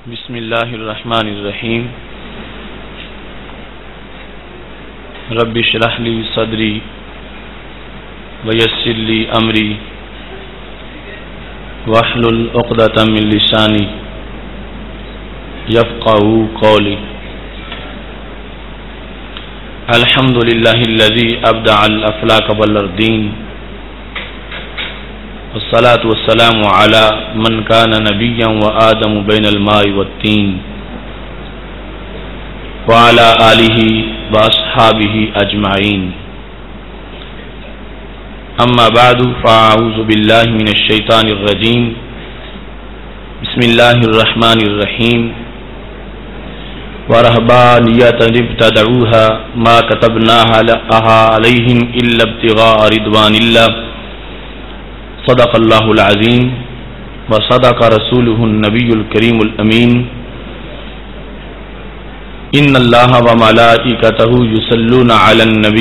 بسم اللہ الرحمن الرحیم رب اشرح لی صدری ویسر لی امری واحلل عقدۃ من لسانی یفقہوا قولی الحمد للہ الذی ابدع الافلاک والارضین والصلاة والسلام على من كان نبيا وآدم بين الماء والطين وعلى آله وأصحابه أجمعين أما بعد فأعوذ بالله من الشيطان الرجيم بسم الله الرحمن الرحيم ورهبانية ابتدعوها ما كتبناها عليهم إلا ابتغاء رضوان الله صدق اللہ العظیم وصدق رسولہ النبی الکریم الامین ان اللہ وملائکتہ یصلون علی النبی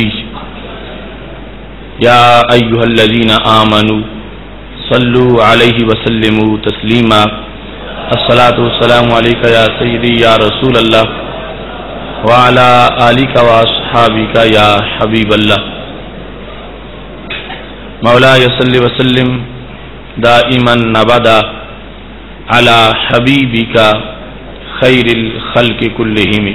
یا ایہا الذین آمنوا صلوا علیہ وسلموا تسلیما الصلاۃ والسلام علیک یا سیدی یا رسول اللہ وعلی آلک واصحابک یا حبیب اللہ مولاي صل وسلم دائما ابدا على حبيبك خير الخلق كلهم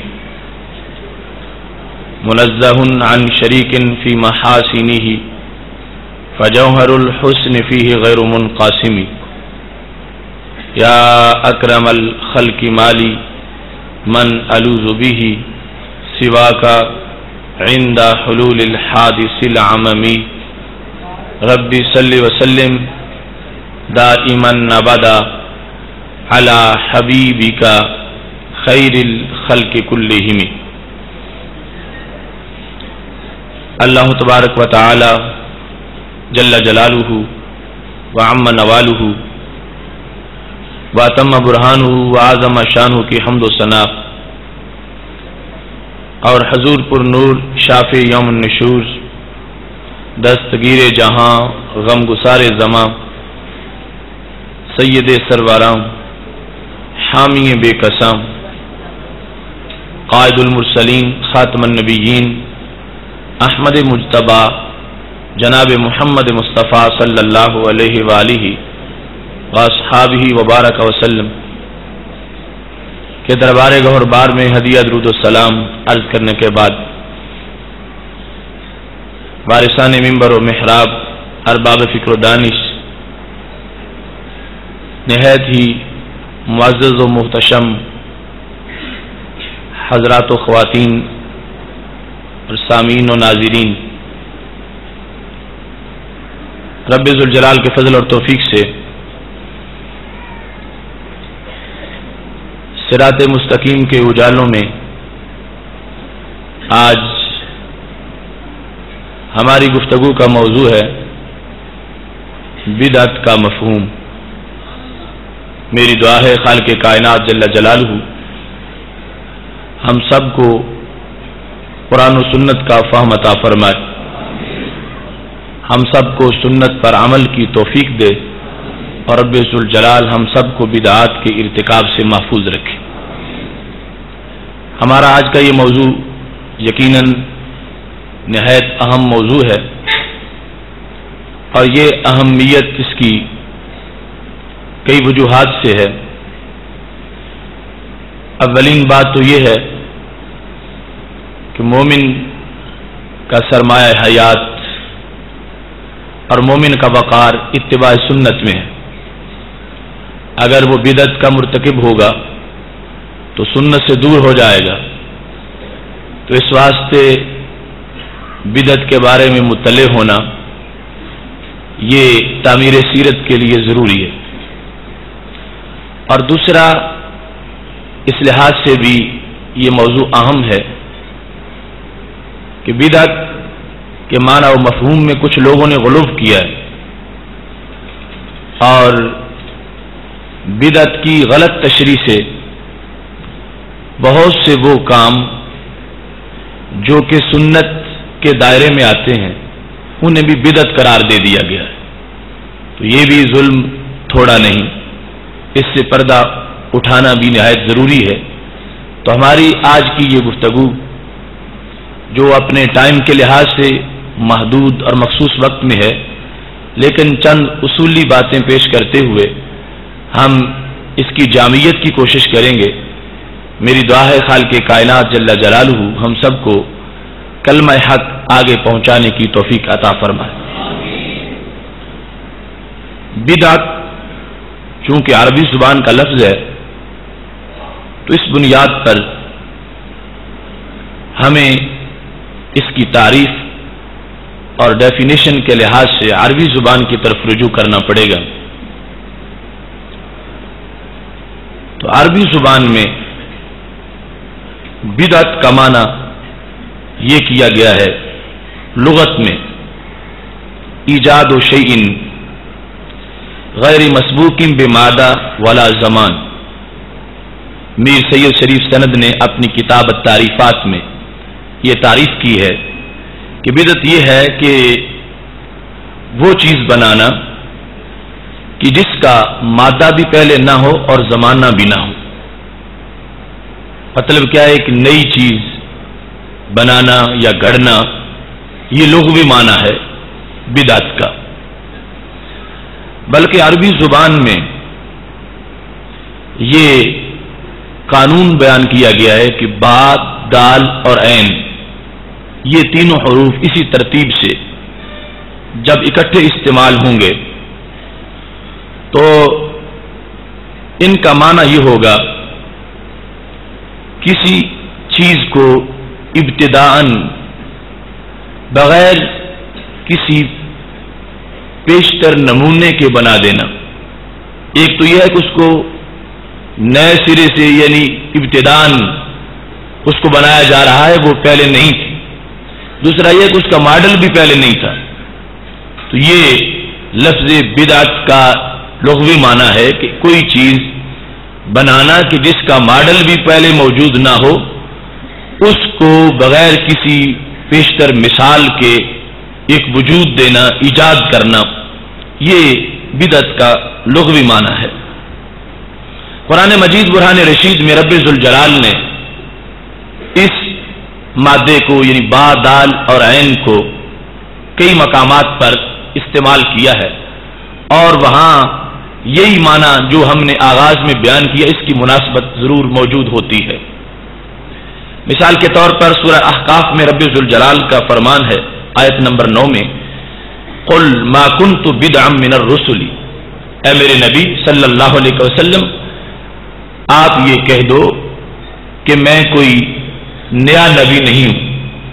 منزه عن شريك في محاسنه فجوهر الحسن فيه غير منقسم يا أكرم الخلق مالي من ألوذ به سواك عند حلول الحادث العممي ربی صلی وسلم دائما ابدا علی حبیبک خیر الخلق کلہم. اللہ تبارک و تعالی جل جلالہ وعم نوالہ واتم برہانہ وعظم شانہ کی حمد و ثنا اور حضور پر نور شافع یوم النشور دستگیر جہاں غم گسار زماں سید سرواراں حامی بے قسم قائد المرسلین خاتم النبیین احمد مجتبی جناب محمد مصطفیٰ صلی اللہ علیہ وآلہ واصحابہ وبارک وسلم کے دربار گہر بار میں ہدیہ درود و سلام عرض کرنے کے بعد وارثان منبر و محراب ارباب فکر و دانش نہایت ہی معزز و محتشم حضرات و خواتین اور سامعین و ناظرین، رب ذوالجلال کے فضل اور توفیق سے صراط مستقیم کے اجالوں میں آج ہماری گفتگو کا موضوع ہے بدعت کا مفہوم. میری دعا ہے خالق کائنات جل جلالہ ہم سب کو قرآن و سنت کا فہم عطا فرمائے، ہم سب کو سنت پر عمل کی توفیق دے اور رب ذوالجلال ہم سب کو بدعات کے ارتکاب سے محفوظ رکھے. ہمارا آج کا یہ موضوع یقیناً نہایت اہم موضوع ہے اور یہ اہمیت اس کی کئی وجوہات سے ہے. اولین بات تو یہ ہے کہ مومن کا سرمایہ حیات اور مومن کا وقار اتباع سنت میں ہے. اگر وہ بدعت کا مرتکب ہوگا تو سنت سے دور ہو جائے گا. تو اس واسطے بدعت کے بارے میں مطلع ہونا یہ تعمیر سیرت کے لیے ضروری ہے. اور دوسرا اس لحاظ سے بھی یہ موضوع اہم ہے کہ بدعت کے معنی و مفہوم میں کچھ لوگوں نے غلو کیا ہے اور بدعت کی غلط تشریح سے بہت سے وہ کام جو کہ سنت کے دائرے میں آتے ہیں انہیں بھی بدعت قرار دے دیا گیا ہے. تو یہ بھی ظلم تھوڑا نہیں، اس سے پردہ اٹھانا بھی نہایت ضروری ہے۔ تو ہماری آج کی یہ گفتگو جو اپنے ٹائم کے لحاظ سے محدود اور مخصوص وقت میں ہے، لیکن چند اصولی باتیں پیش کرتے ہوئے ہم اس کی جامعیت کی کوشش کریں گے۔ میری دعا ہے خالق کائنات جل جلالہ ہم سب کو کلمہ حق آگے پہنچانے کی توفیق عطا فرمائے۔ بدعت چونکہ عربی زبان کا لفظ ہے تو اس بنیاد پر ہمیں اس کی تعریف اور ڈیفینیشن کے لحاظ سے عربی زبان کی طرف رجوع کرنا پڑے گا۔ تو عربی زبان میں بدعت کا معنی یہ کیا گیا ہے لغت میں ایجاد و شیء غیر مسبوق بمادہ ولا زمان۔ میر سید شریف سند نے اپنی کتاب التعریفات میں یہ تعریف کی ہے کہ بدعت یہ ہے کہ وہ چیز بنانا کہ جس کا مادہ بھی پہلے نہ ہو اور زمانہ بھی نہ ہو۔ مطلب کیا ہے؟ ایک نئی چیز بنانا یا گھڑنا، یہ لغوی معنی ہے بدعت کا۔ بلکہ عربی زبان میں یہ قانون بیان کیا گیا ہے کہ با، دال اور عین یہ تینوں حروف اسی ترتیب سے جب اکٹھے استعمال ہوں گے تو ان کا معنی یہ ہوگا کسی چیز کو ابتداءً بغیر کسی پیشتر نمونے کے بنا دینا۔ ایک تو یہ ہے کہ اس کو نئے سرے سے یعنی ابتداءً اس کو بنایا جا رہا ہے، وہ پہلے نہیں تھی۔ دوسرا یہ کہ اس کا ماڈل بھی پہلے نہیں تھا۔ تو یہ لفظ بدعت کا لغوی معنی ہے کہ کوئی چیز بنانا کہ جس کا ماڈل بھی پہلے موجود نہ ہو، اس کو بغیر کسی پیشتر مثال کے ایک وجود دینا، ایجاد کرنا، یہ بدعت کا لغوی معنی ہے۔ قرآن مجید برہان رشید میں رب ذوالجلال نے اس مادے کو یعنی با، دال اور عین کو کئی مقامات پر استعمال کیا ہے، اور وہاں یہی معنی جو ہم نے آغاز میں بیان کیا اس کی مناسبت ضرور موجود ہوتی ہے۔ مثال کے طور پر سورہ احقاف میں رب ذوالجلال کا فرمان ہے آیت نمبر 9 میں، قل ما كنت بدعا من الرسل، اے میرے نبی صلی اللہ علیہ وسلم آپ یہ کہہ دو کہ میں کوئی نیا نبی نہیں ہوں۔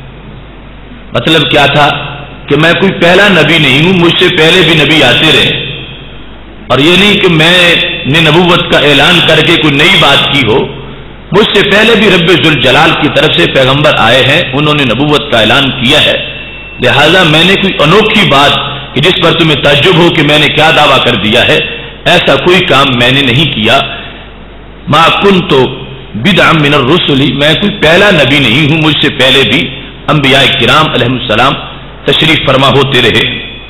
مطلب کیا تھا کہ میں کوئی پہلا نبی نہیں ہوں، مجھ سے پہلے بھی نبی آتے رہے، اور یہ نہیں کہ میں نے نبوت کا اعلان کر کے کوئی نئی بات کی ہو، مجھ سے پہلے بھی رب ذوالجلال کی طرف سے پیغمبر آئے ہیں، انہوں نے نبوت کا اعلان کیا ہے، لہذا میں نے کوئی انوکھی بات کہ جس پر تمہیں تعجب ہو کہ میں نے کیا دعویٰ کر دیا ہے، ایسا کوئی کام میں نے نہیں کیا۔ ما کنت بدعا من الرسل، میں کوئی پہلا نبی نہیں ہوں، مجھ سے پہلے بھی انبیاء کرام علیہ السلام تشریف فرما ہوتے رہے۔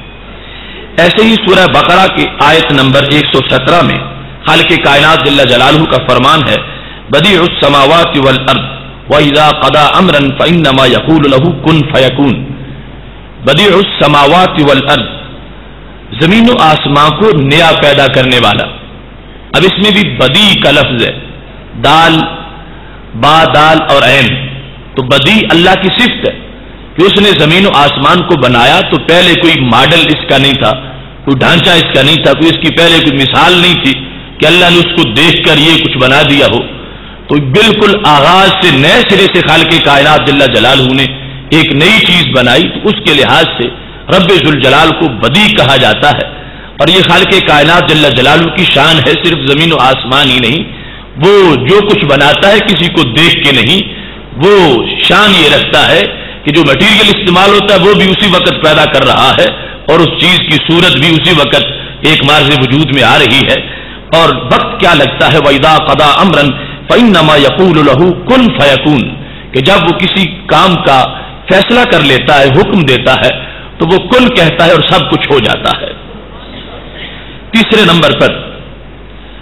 ایسے ہی سورہ بقرہ کی آیت نمبر 117 میں خالق کائنات جل جلالہ کا فرمان ہے، بدیع السماوات والارض واذا قضى امرا فانما يقول له كن فيكون۔ بدیع السماوات والارض، زمین و آسمان کو نیا پیدا کرنے والا۔ اب اس میں بھی بدیع کا لفظ ہے، دال، با، دال اور عین۔ تو بدیع اللہ کی صفت ہے کہ اس نے زمین و آسمان کو بنایا، تو پہلے کوئی ماڈل اس کا نہیں تھا، کوئی ڈھانچہ اس کا نہیں تھا، کوئی اس کی پہلے کوئی مثال نہیں تھی کہ اللہ نے اس کو دیکھ کر یہ کچھ بنا دیا ہو۔ تو بالکل آغاز سے نئے سرے سے خالق کائنات جل جلالہ نے ایک نئی چیز بنائی، تو اس کے لحاظ سے رب ذوالجلال کو بدیع کہا جاتا ہے۔ اور یہ خالق کائنات جل جلالہ کی شان ہے، صرف زمین و آسمان ہی نہیں، وہ جو کچھ بناتا ہے کسی کو دیکھ کے نہیں، وہ شان یہ رکھتا ہے کہ جو مٹیریل استعمال ہوتا ہے وہ بھی اسی وقت پیدا کر رہا ہے، اور اس چیز کی صورت بھی اسی وقت ایک مارز وجود میں آ رہی ہے۔ اور وقت کیا لگتا ہے، وَإِذَا قَضَى أَمْرًا فَإِنَّمَا يَقُولُ لَهُ كُن فَيَكُونُ، کہ جب وہ کسی کام کا فیصلہ کر لیتا ہے، حکم دیتا ہے، تو وہ کن کہتا ہے اور سب کچھ ہو جاتا ہے۔ تیسرے نمبر پر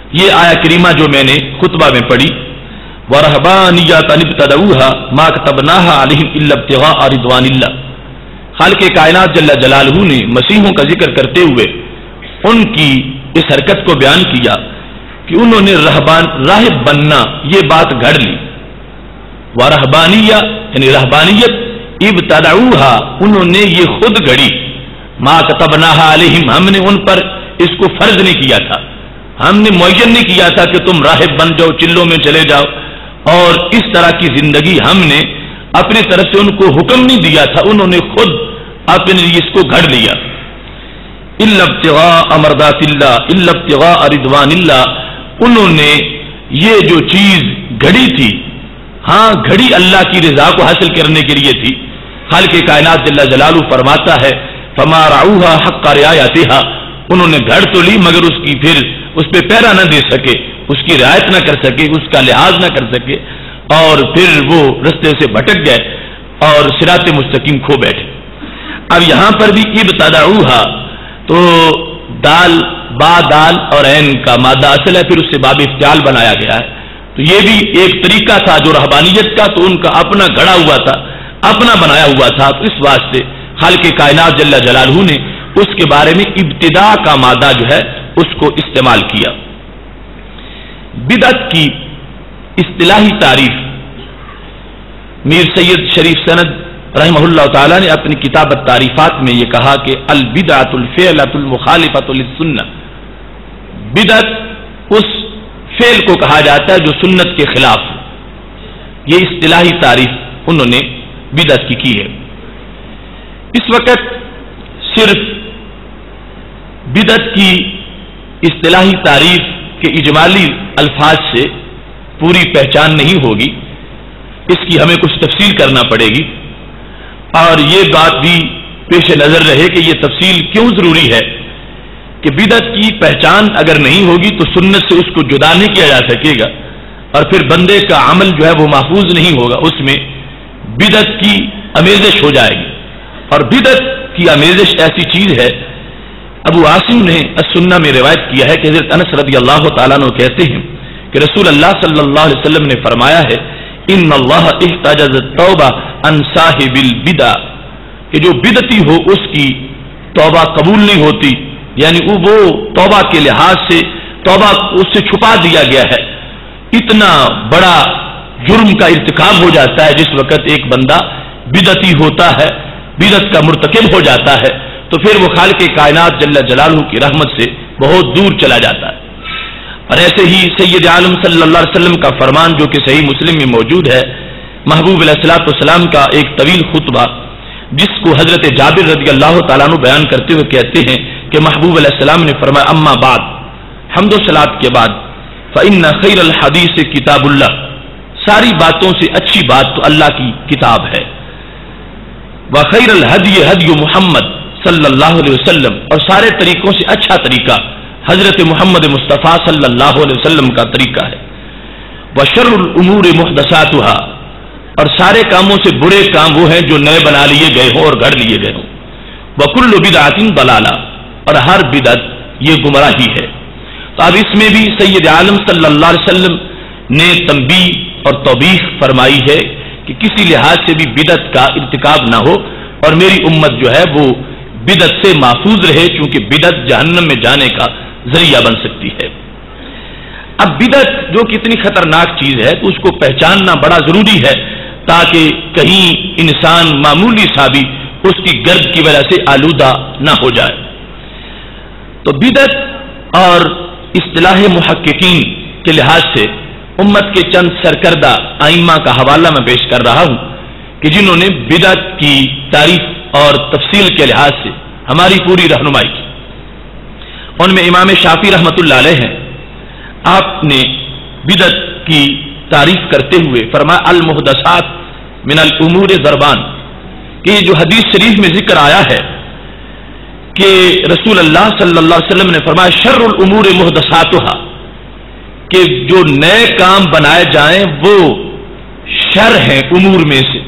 یہ آیا کریمہ جو میں نے خطبہ میں پڑھی، وَرَهْبَانِيَّةً ابْتَدَعُوهَا مَا كَتَبْنَاهَا عَلَيْهِمْ إِلَّا ابْتِغَاءَ رِضْوَانِ اللَّهِ، خالق کائنات جل جلالہ نے مسیحوں کا ذکر کرتے ہوئے ان کی اس حرکت کو بیان کیا کہ انہوں نے راہب بننا یہ بات گھڑ لی. وَرَهْبَانِيَّةً یعنی رہبانیت، ابتدعوها انہوں نے یہ خود گھڑی، ما كتبناها علیہم ہم نے ان پر اس کو فرض نہیں کیا تھا، ہم نے معین نہیں کیا تھا کہ تم راہب بن جاؤ، چلوں میں چلے جاؤ اور اس طرح کی زندگی ہم نے اپنی طرف سے ان کو حکم نہیں دیا تھا، انہوں نے خود اپنے لیے اس کو گھڑ لیا. الا ابتغاء مرضات اللہ الا ابتغاء رضوان اللہ، انہوں نے یہ جو چیز گھڑی تھی، ہاں گھڑی اللہ کی رضا کو حاصل کرنے کے لیے تھی. خالق کائنات جل جلالہ فرماتا ہے فما رعوها حق رعایتها، انہوں نے گھڑ تو لی مگر اس کی پھر اس پہ پیرا نہ دے سکے، اس کی رعایت نہ کر سکے، اس کا لحاظ نہ کر سکے اور پھر وہ رستے سے بھٹک گئے اور صراط مستقیم کھو بیٹھے. اب یہاں پر بھی ابتدعوها تو دال با دال اور عین کا مادہ اصل ہے، پھر اس سے باب افتعال بنایا گیا ہے. تو یہ بھی ایک طریقہ تھا جو رہبانیت کا، تو ان کا اپنا گھڑا ہوا تھا، اپنا بنایا ہوا تھا. تو اس واسطے خالق کائنات جل جلالہ نے اس کے بارے میں ابتداء کا مادہ جو ہے اس کو استعمال کیا. بدعت کی اصطلاحی تعریف میر سید شریف سند رحمہ اللہ تعالی نے اپنی کتاب التعریفات میں یہ کہا کہ البدعۃ الفعلۃ المخالفۃ للسنہ، بدعت اس فعل کو کہا جاتا ہے جو سنت کے خلاف. یہ اصطلاحی تعریف انہوں نے بدعت کی ہے. اس وقت صرف بدعت کی اصطلاحی تعریف کے اجمالی الفاظ سے پوری پہچان نہیں ہوگی، اس کی ہمیں کچھ تفصیل کرنا پڑے گی. اور یہ بات بھی پیش نظر رہے کہ یہ تفصیل کیوں ضروری ہے کہ بدعت کی پہچان اگر نہیں ہوگی تو سنت سے اس کو جدا نہیں کیا جا سکے گا اور پھر بندے کا عمل جو ہے وہ محفوظ نہیں ہوگا، اس میں بدعت کی آمیزش ہو جائے گی. اور بدعت کی آمیزش ایسی چیز ہے، ابو عاصم نے السنہ میں روایت کیا ہے کہ حضرت انس رضی اللہ تعالیٰ عنہ کہتے ہیں کہ رسول اللہ صلی اللہ علیہ وسلم نے فرمایا ہے ان اللہ احتجز التوبہ عن صاحب البدع، کہ جو بدعتی ہو اس کی توبہ قبول نہیں ہوتی، یعنی وہ توبہ کے لحاظ سے توبہ اس سے چھپا دیا گیا ہے. اتنا بڑا جرم کا ارتکاب ہو جاتا ہے جس وقت ایک بندہ بدعتی ہوتا ہے، بدعت کا مرتکب ہو جاتا ہے، تو پھر وہ خالق کائنات جل جلالہ کی رحمت سے بہت دور چلا جاتا ہے. اور ایسے ہی سید عالم صلی اللہ علیہ وسلم کا فرمان جو کہ صحیح مسلم میں موجود ہے، محبوب علیہ الصلوۃ والسلام کا ایک طویل خطبہ جس کو حضرت جابر رضی اللہ تعالیٰ عنہ بیان کرتے ہوئے کہتے ہیں کہ محبوب علیہ السلام نے فرمایا اما بعد، حمد و صلات کے بعد، فإن خیر الحدیث کتاب اللہ، ساری باتوں سے اچھی بات تو اللہ کی کتاب ہے. وخیر الہدی ہدی محمد صلی اللہ علیہ وسلم، اور سارے طریقوں سے اچھا طریقہ حضرت محمد مصطفیٰ صلی اللہ علیہ وسلم کا طریقہ ہے. وشر الامور محدثاتها، اور سارے کاموں سے برے کام وہ ہیں جو نئے بنا لیے گئے ہوں اور گھڑ لیے گئے ہوں. وکل بدعۃ ضلالہ، اور ہر بدعت یہ گمراہی ہے. تو اب اس میں بھی سید عالم صلی اللہ علیہ وسلم نے تنبیہ اور توبیخ فرمائی ہے کہ کسی لحاظ سے بھی بدعت کا ارتکاب نہ ہو اور میری امت جو ہے وہ بدعت سے محفوظ رہے، چونکہ بدعت جہنم میں جانے کا ذریعہ بن سکتی ہے. اب بدعت جو کتنی خطرناک چیز ہے تو اس کو پہچاننا بڑا ضروری ہے تاکہ کہیں انسان معمولی سا بھی اس کی گرد کی وجہ سے آلودہ نہ ہو جائے. تو بدعت اور اصطلاح محققین کے لحاظ سے امت کے چند سرکردہ ائمہ کا حوالہ میں پیش کر رہا ہوں کہ جنہوں نے بدعت کی تعریف اور تفصیل کے لحاظ سے ہماری پوری رہنمائی کی. ان میں امام شافعی رحمۃ اللہ علیہ ہیں. آپ نے بدعت کی تعریف کرتے ہوئے فرمایا المحدثات من الامور ضربان، کہ یہ جو حدیث شریف میں ذکر آیا ہے کہ رسول اللہ صلی اللہ علیہ وسلم نے فرمایا شر الامور محدثاتها، کہ جو نئے کام بنائے جائیں وہ شر ہیں امور میں سے.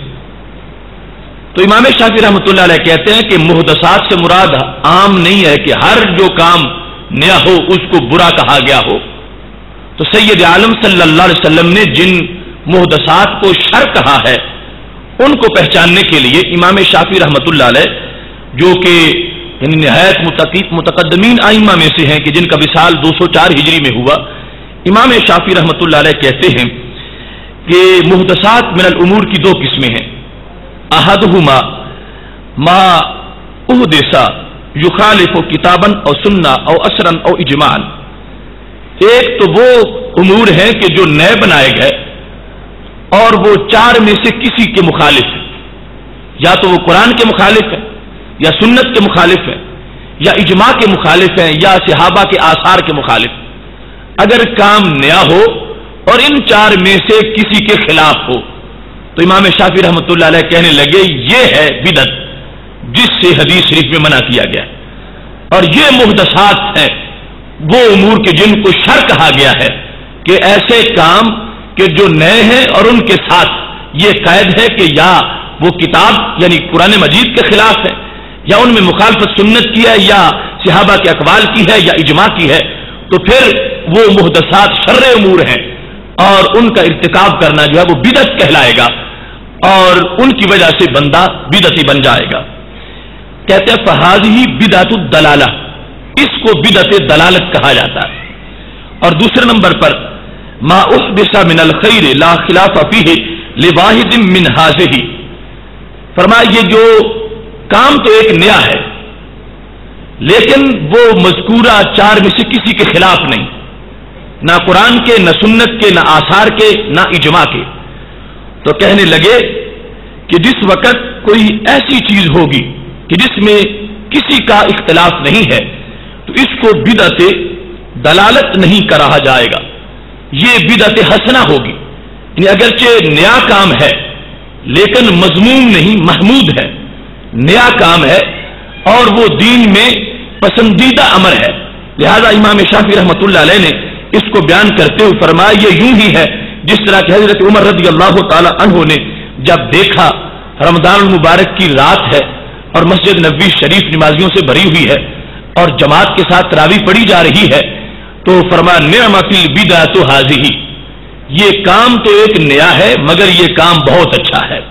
تو امام شافعی رحمۃ اللہ علیہ کہتے ہیں کہ محدثات سے مراد عام نہیں ہے کہ ہر جو کام نیا ہو اس کو برا کہا گیا ہو، تو سید عالم صلی اللہ علیہ وسلم نے جن محدثات کو شر کہا ہے ان کو پہچاننے کے لیے امام شافعی رحمۃ اللہ علیہ جو کہ یعنی نہایت متقدمین ائمہ میں سے ہیں کہ جن کا وصال 204 ہجری میں ہوا، امام شافعی رحمۃ اللہ علیہ کہتے ہیں کہ محدثات من الامور کی دو قسمیں ہیں، احدہما ما احدث یخالف کتابا او سنہ او اثرا او اجماعا، ایک تو وہ امور ہیں کہ جو نئے بنائے گئے اور وہ چار میں سے کسی کے مخالف ہے، یا تو وہ قرآن کے مخالف ہے یا سنت کے مخالف ہے یا اجماع کے مخالف ہیں یا صحابہ کے آثار کے مخالف۔ اگر کام نیا ہو اور ان چار میں سے کسی کے خلاف ہو تو امام شافعی رحمۃ اللہ علیہ کہنے لگے یہ ہے بدعت جس سے حدیث شریف میں منع کیا گیا، اور یہ محدثات ہیں وہ امور کے جن کو شر کہا گیا ہے کہ ایسے کام کہ جو نئے ہیں اور ان کے ساتھ یہ قید ہے کہ یا وہ کتاب یعنی قرآن مجید کے خلاف ہے یا ان میں مخالفت سنت کی ہے یا صحابہ کے اقوال کی ہے یا اجماع کی ہے، تو پھر وہ محدثات شر امور ہیں اور ان کا ارتکاب کرنا جو ہے وہ بدعت کہلائے گا اور ان کی وجہ سے بندہ بدعتی بن جائے گا۔ کہتے ہیں فہذہ بدعت الدلالہ، اس کو بدعت دلالت کہا جاتا ہے۔ اور دوسرے نمبر پر ما احدث من الخیر لا خلاف فیہ لواحد من ھذہ، فرمایا یہ جو کام تو ایک نیا ہے لیکن وہ مذکورہ چار میں سے کسی کے خلاف نہیں، نہ قرآن کے نہ سنت کے نہ آثار کے نہ اجماع کے، تو کہنے لگے کہ جس وقت کوئی ایسی چیز ہوگی کہ جس میں کسی کا اختلاف نہیں ہے تو اس کو بدعت دلالت نہیں کہا جائے گا، یہ بدعت حسنہ ہوگی، یعنی اگرچہ نیا کام ہے لیکن مذموم نہیں محمود ہے، نیا کام ہے اور وہ دین میں پسندیدہ امر ہے۔ لہذا امام شافعی رحمۃ اللہ علیہ نے اس کو بیان کرتے ہوئے فرمایا یہ یوں ہی ہے جس طرح کہ حضرت عمر رضی اللہ تعالی عنہ نے جب دیکھا رمضان المبارک کی رات ہے اور مسجد نبوی شریف نمازیوں سے بھری ہوئی ہے اور جماعت کے ساتھ تراویح پڑھی جا رہی ہے تو فرمایا نعمت البدعۃ ھذہ، یہ کام تو ایک نیا ہے مگر یہ کام بہت اچھا ہے۔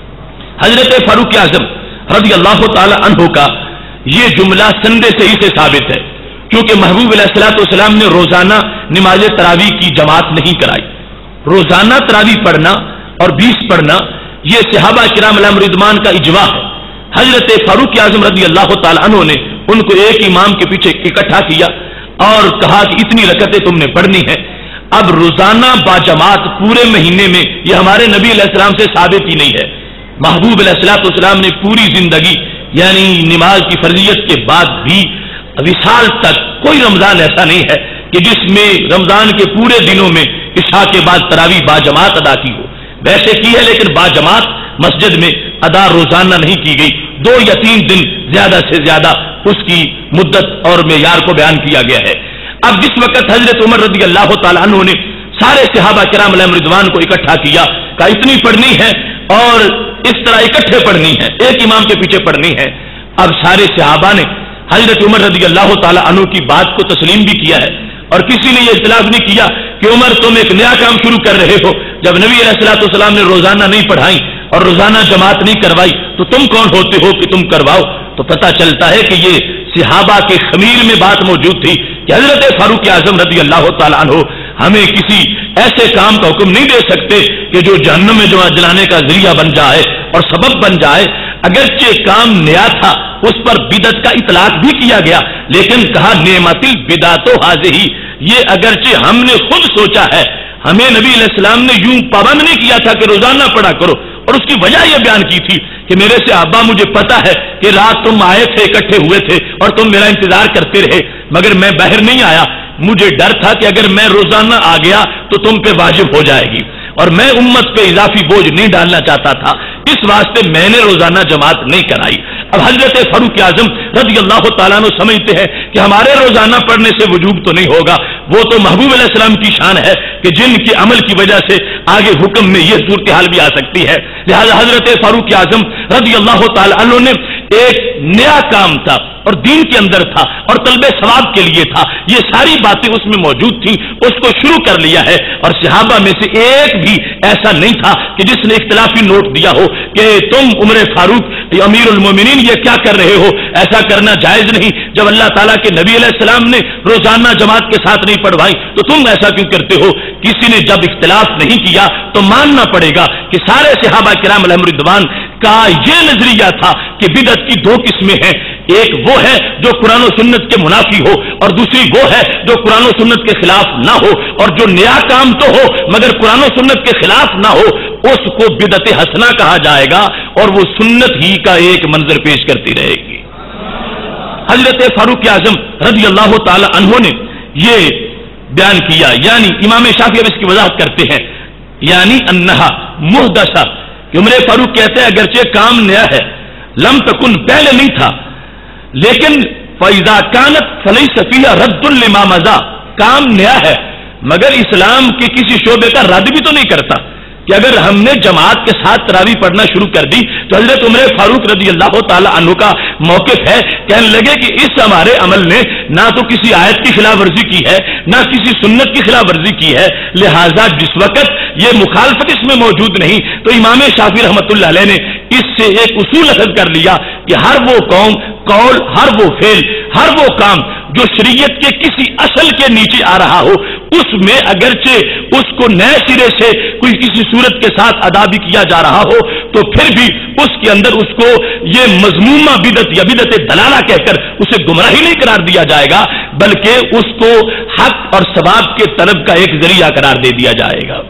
حضرت فاروق اعظم رضی اللہ تعالی عنہ کا یہ جملہ سندے صحیح سے ثابت ہے کیونکہ محبوب علیہ الصلوۃ والسلام نے روزانہ نماز تراویح کی جماعت نہیں کرائی۔ روزانہ تراویح پڑھنا اور 20 پڑھنا یہ صحابہ کرام علیہم رضوان کا اجماع ہے۔ حضرت فاروق اعظم رضی اللہ تعالی عنہ نے ان کو ایک امام کے پیچھے اکٹھا کیا اور کہا کہ اتنی رکعتیں تم نے پڑھنی ہے۔ اب روزانہ باجماعت پورے مہینے میں یہ ہمارے نبی علیہ السلام سے ثابت ہی نہیں ہے۔ محبوب علیہ الصلوۃ والسلام نے پوری زندگی یعنی نماز کی فرضیت کے بعد بھی وصال تک کوئی رمضان ایسا نہیں ہے کہ جس میں رمضان کے پورے دنوں میں عشاء کے بعد تراویح باجماعت ادا کی ہو، ویسے کی ہے لیکن باجماعت مسجد میں ادا روزانہ نہیں کی گئی، 2 یا 3 دن زیادہ سے زیادہ اس کی مدت اور معیار کو بیان کیا گیا ہے۔ اب جس وقت حضرت عمر رضی اللہ تعالی عنہ نے سارے صحابہ کرام علیہم رضوان کو اکٹھا کیا، کہا اتنی پڑھنی ہے اور اس طرح اکٹھے پڑھنی ہے، ایک امام کے پیچھے پڑھنی ہے۔ اب سارے صحابہ نے حضرت عمر رضی اللہ تعالی عنہ کی بات کو تسلیم بھی کیا ہے اور کسی نے یہ اختلاف نہیں کیا کہ عمر تم ایک نیا کام شروع کر رہے ہو، جب نبی علیہ الصلوۃ والسلام نے روزانہ نہیں پڑھائی اور روزانہ جماعت نہیں کروائی تو تم کون ہوتے ہو کہ تم کرواؤ؟ تو پتہ چلتا ہے کہ یہ صحابہ کے خمیر میں بات موجود تھی کہ حضرت فاروق اعظم رضی اللہ تعالی عنہ ہمیں کسی ایسے کام کا حکم نہیں دے سکتے کہ جو جہنم میں جلانے کا ذریعہ بن جائے اور سبب بن جائے۔ اگرچہ کام نیا تھا اس پر بدعت کا اطلاق بھی کیا گیا لیکن کہا نعمت البدعۃ ھذہ، یہ اگرچہ ہم نے خود سوچا ہے، ہمیں نبی علیہ السلام نے یوں پابند نہیں کیا تھا کہ روزانہ پڑھا کرو، اور اس کی وجہ یہ بیان کی تھی کہ میرے صحابہ مجھے پتا ہے کہ رات تم آئے تھے اکٹھے ہوئے تھے اور تم میرا انتظار کرتے رہے مگر میں باہر نہیں آیا، مجھے ڈر تھا کہ اگر میں روزانہ آ گیا تو تم پہ واجب ہو جائے گی اور میں امت پہ اضافی بوجھ نہیں ڈالنا چاہتا تھا، اس واسطے میں نے روزانہ جماعت نہیں کرائی۔ اب حضرت فاروق اعظم رضی اللہ تعالیٰ عنہ سمجھتے ہیں کہ ہمارے روزانہ پڑھنے سے وجوب تو نہیں ہوگا، وہ تو محبوب علیہ السلام کی شان ہے کہ جن کے عمل کی وجہ سے آگے حکم میں یہ صورتحال بھی آ سکتی ہے، لہذا حضرت فاروق اعظم رضی اللہ تعالیٰ عنہ نے ایک نیا کام تھا اور دین کے اندر تھا اور طلب ثواب کے لیے تھا، یہ ساری باتیں اس میں موجود تھیں، اس کو شروع کر لیا ہے۔ اور صحابہ میں سے ایک بھی ایسا نہیں تھا کہ جس نے اختلافی نوٹ دیا ہو کہ تم عمر فاروق امیر المومنین یہ کیا کر رہے ہو، ایسا کرنا جائز نہیں، جب اللہ تعالیٰ کے نبی علیہ السلام نے روزانہ جماعت کے ساتھ نہیں پڑھوائی تو تم ایسا کیوں کرتے ہو۔ کسی نے جب اختلاف نہیں کیا تو ماننا پڑے گا کہ سارے صحابہ کرام علیہم رضوان کا یہ نظریہ تھا کہ بدعت کی دو قسمیں ہیں، ایک وہ ہے جو قرآن و سنت کے منافی ہو اور دوسری وہ ہے جو قرآن و سنت کے خلاف نہ ہو، اور جو نیا کام تو ہو مگر قرآن و سنت کے خلاف نہ ہو اس کو بدعت حسنہ کہا جائے گا اور وہ سنت ہی کا ایک منظر پیش کرتی رہے گی۔ حضرت فاروق اعظم رضی اللہ تعالی عنہ نے یہ بیان کیا، یعنی امام شافعی اب اس کی وضاحت کرتے ہیں، یعنی انہا محدثہ، کہ عمر فاروق کہتے ہیں اگرچہ کام نیا ہے، لم تکن پہلے نہیں تھا، لیکن فَإِذَا كَانَتْ فَلَيْسَ فِيهَا رَدٌّ لِمَا مَضَىٰ، کام نیا ہے مگر اسلام کے کسی شعبے کا رد بھی تو نہیں کرتا، کہ اگر ہم نے جماعت کے ساتھ تراویح پڑھنا شروع کر دی تو حضرت عمر فاروق رضی اللہ تعالی عنہ کا موقف ہے، کہنے لگے کہ اس ہمارے عمل نے نہ تو کسی آیت کی خلاف ورزی کی ہے نہ کسی سنت کی خلاف ورزی کی ہے، لہذا جس وقت یہ مخالفت اس میں موجود نہیں تو امام شافعی رحمۃ اللہ علیہ نے اس سے ایک اصول اخذ کر لیا کہ ہر وہ قول، ہر وہ فعل، ہر وہ کام جو شریعت کے کسی اصل کے نیچے آ رہا ہو اس میں اگرچہ اس کو نئے سرے سے کوئی کسی صورت کے ساتھ ادا بھی کیا جا رہا ہو تو پھر بھی اس کے اندر اس کو یہ مذمومہ بدعت یا بدعت دلالہ کہہ کر اسے گمراہی نہیں قرار دیا جائے گا، بلکہ اس کو حق اور ثواب کے طلب کا ایک ذریعہ قرار دے دیا جائے گا۔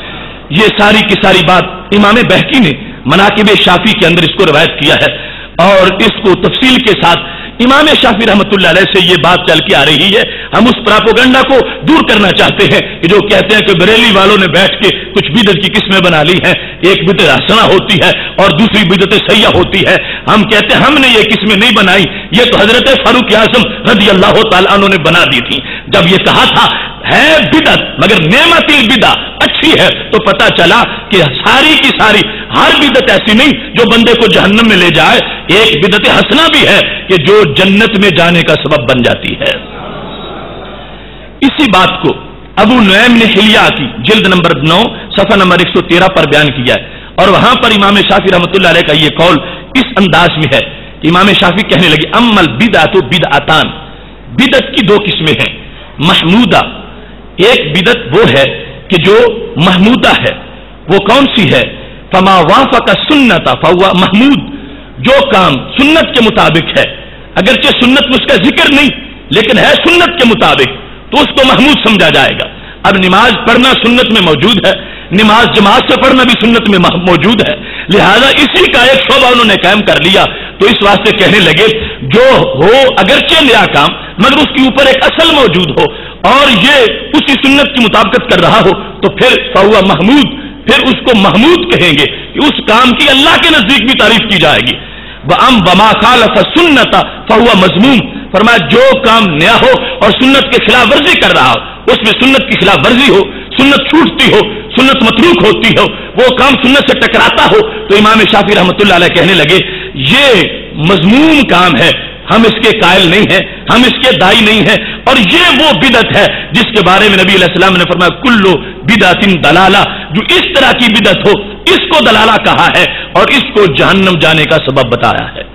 یہ ساری کی ساری بات امام بہقی نے مناقب شافعی کے اندر اس کو روایت کیا ہے اور اس کو تفصیل کے ساتھ امام شافعی رحمۃ اللہ علیہ سے یہ بات چل کے آ رہی ہے۔ ہم اس پراپوگنڈا کو دور کرنا چاہتے ہیں کہ جو کہتے ہیں کہ بریلی والوں نے بیٹھ کے کچھ بدعت کی قسمیں بنا لی ہیں، ایک بدعت حسنہ ہوتی ہے اور دوسری بدعت سیئہ ہوتی ہے۔ ہم کہتے ہیں ہم نے یہ قسمیں نہیں بنائی، یہ تو حضرت فاروق اعظم رضی اللہ تعالیٰ عنہ نے بنا دی تھی۔ جب یہ کہا تھا ہے بدعت مگر نعمت البدع اچھی ہے تو پتا چلا کہ ساری کی ساری ہر بدعت ایسی نہیں جو بندے کو جہنم میں لے جائے، ایک بدعت حسنہ بھی ہے کہ جو جنت میں جانے کا سبب بن جاتی ہے۔ اسی بات کو ابو نعیم نے حلیہ کی جلد نمبر 9 صفحہ نمبر 113 پر بیان کیا ہے اور وہاں پر امام شافعی رحمۃ اللہ علیہ کا یہ قول اس انداز میں ہے کہ امام شافعی کہنے لگے اما البدعۃ بدعتان، بدعت کی دو قسمیں ہیں، محمودہ، ایک بدعت وہ ہے کہ جو محمودہ ہے، وہ کون سی ہے؟ فما وافق السنۃ فهو محمود، جو کام سنت کے مطابق ہے، اگرچہ سنت میں اس کا ذکر نہیں لیکن ہے سنت کے مطابق تو اس کو محمود سمجھا جائے گا۔ اب نماز پڑھنا سنت میں موجود ہے، نماز جماعت سے پڑھنا بھی سنت میں موجود ہے، لہذا اسی کا ایک شعبہ انہوں نے قائم کر لیا، تو اس واسطے کہنے لگے جو ہو اگرچہ نیا کام مگر اس کے اوپر ایک اصل موجود ہو اور یہ اسی سنت کی مطابقت کر رہا ہو تو پھر فہو محمود، پھر اس کو محمود کہیں گے کہ اس کام کی اللہ کے نزدیک بھی تعریف کی جائے گی۔ وَمَا خَالَفَ السُّنَّةَ فَهُوَ مَذْمُوم، فرمایا جو کام نیا ہو اور سنت کے خلاف ورزی کر رہا ہو، اس میں سنت کی خلاف ورزی ہو، سنت چھوٹتی ہو، سنت متروک ہوتی ہو، وہ کام سنت سے ٹکراتا ہو تو امام شافعی رحمۃ اللہ علیہ کہنے لگے یہ مذموم کام ہے، ہم اس کے قائل نہیں ہیں، ہم اس کے دائی نہیں ہیں، اور یہ وہ بدعت ہے جس کے بارے میں نبی علیہ السلام نے فرمایا کلو بدعت دلالہ، جو اس طرح کی بدعت ہو اس کو دلالہ کہا ہے اور اس کو جہنم جانے کا سبب بتایا ہے۔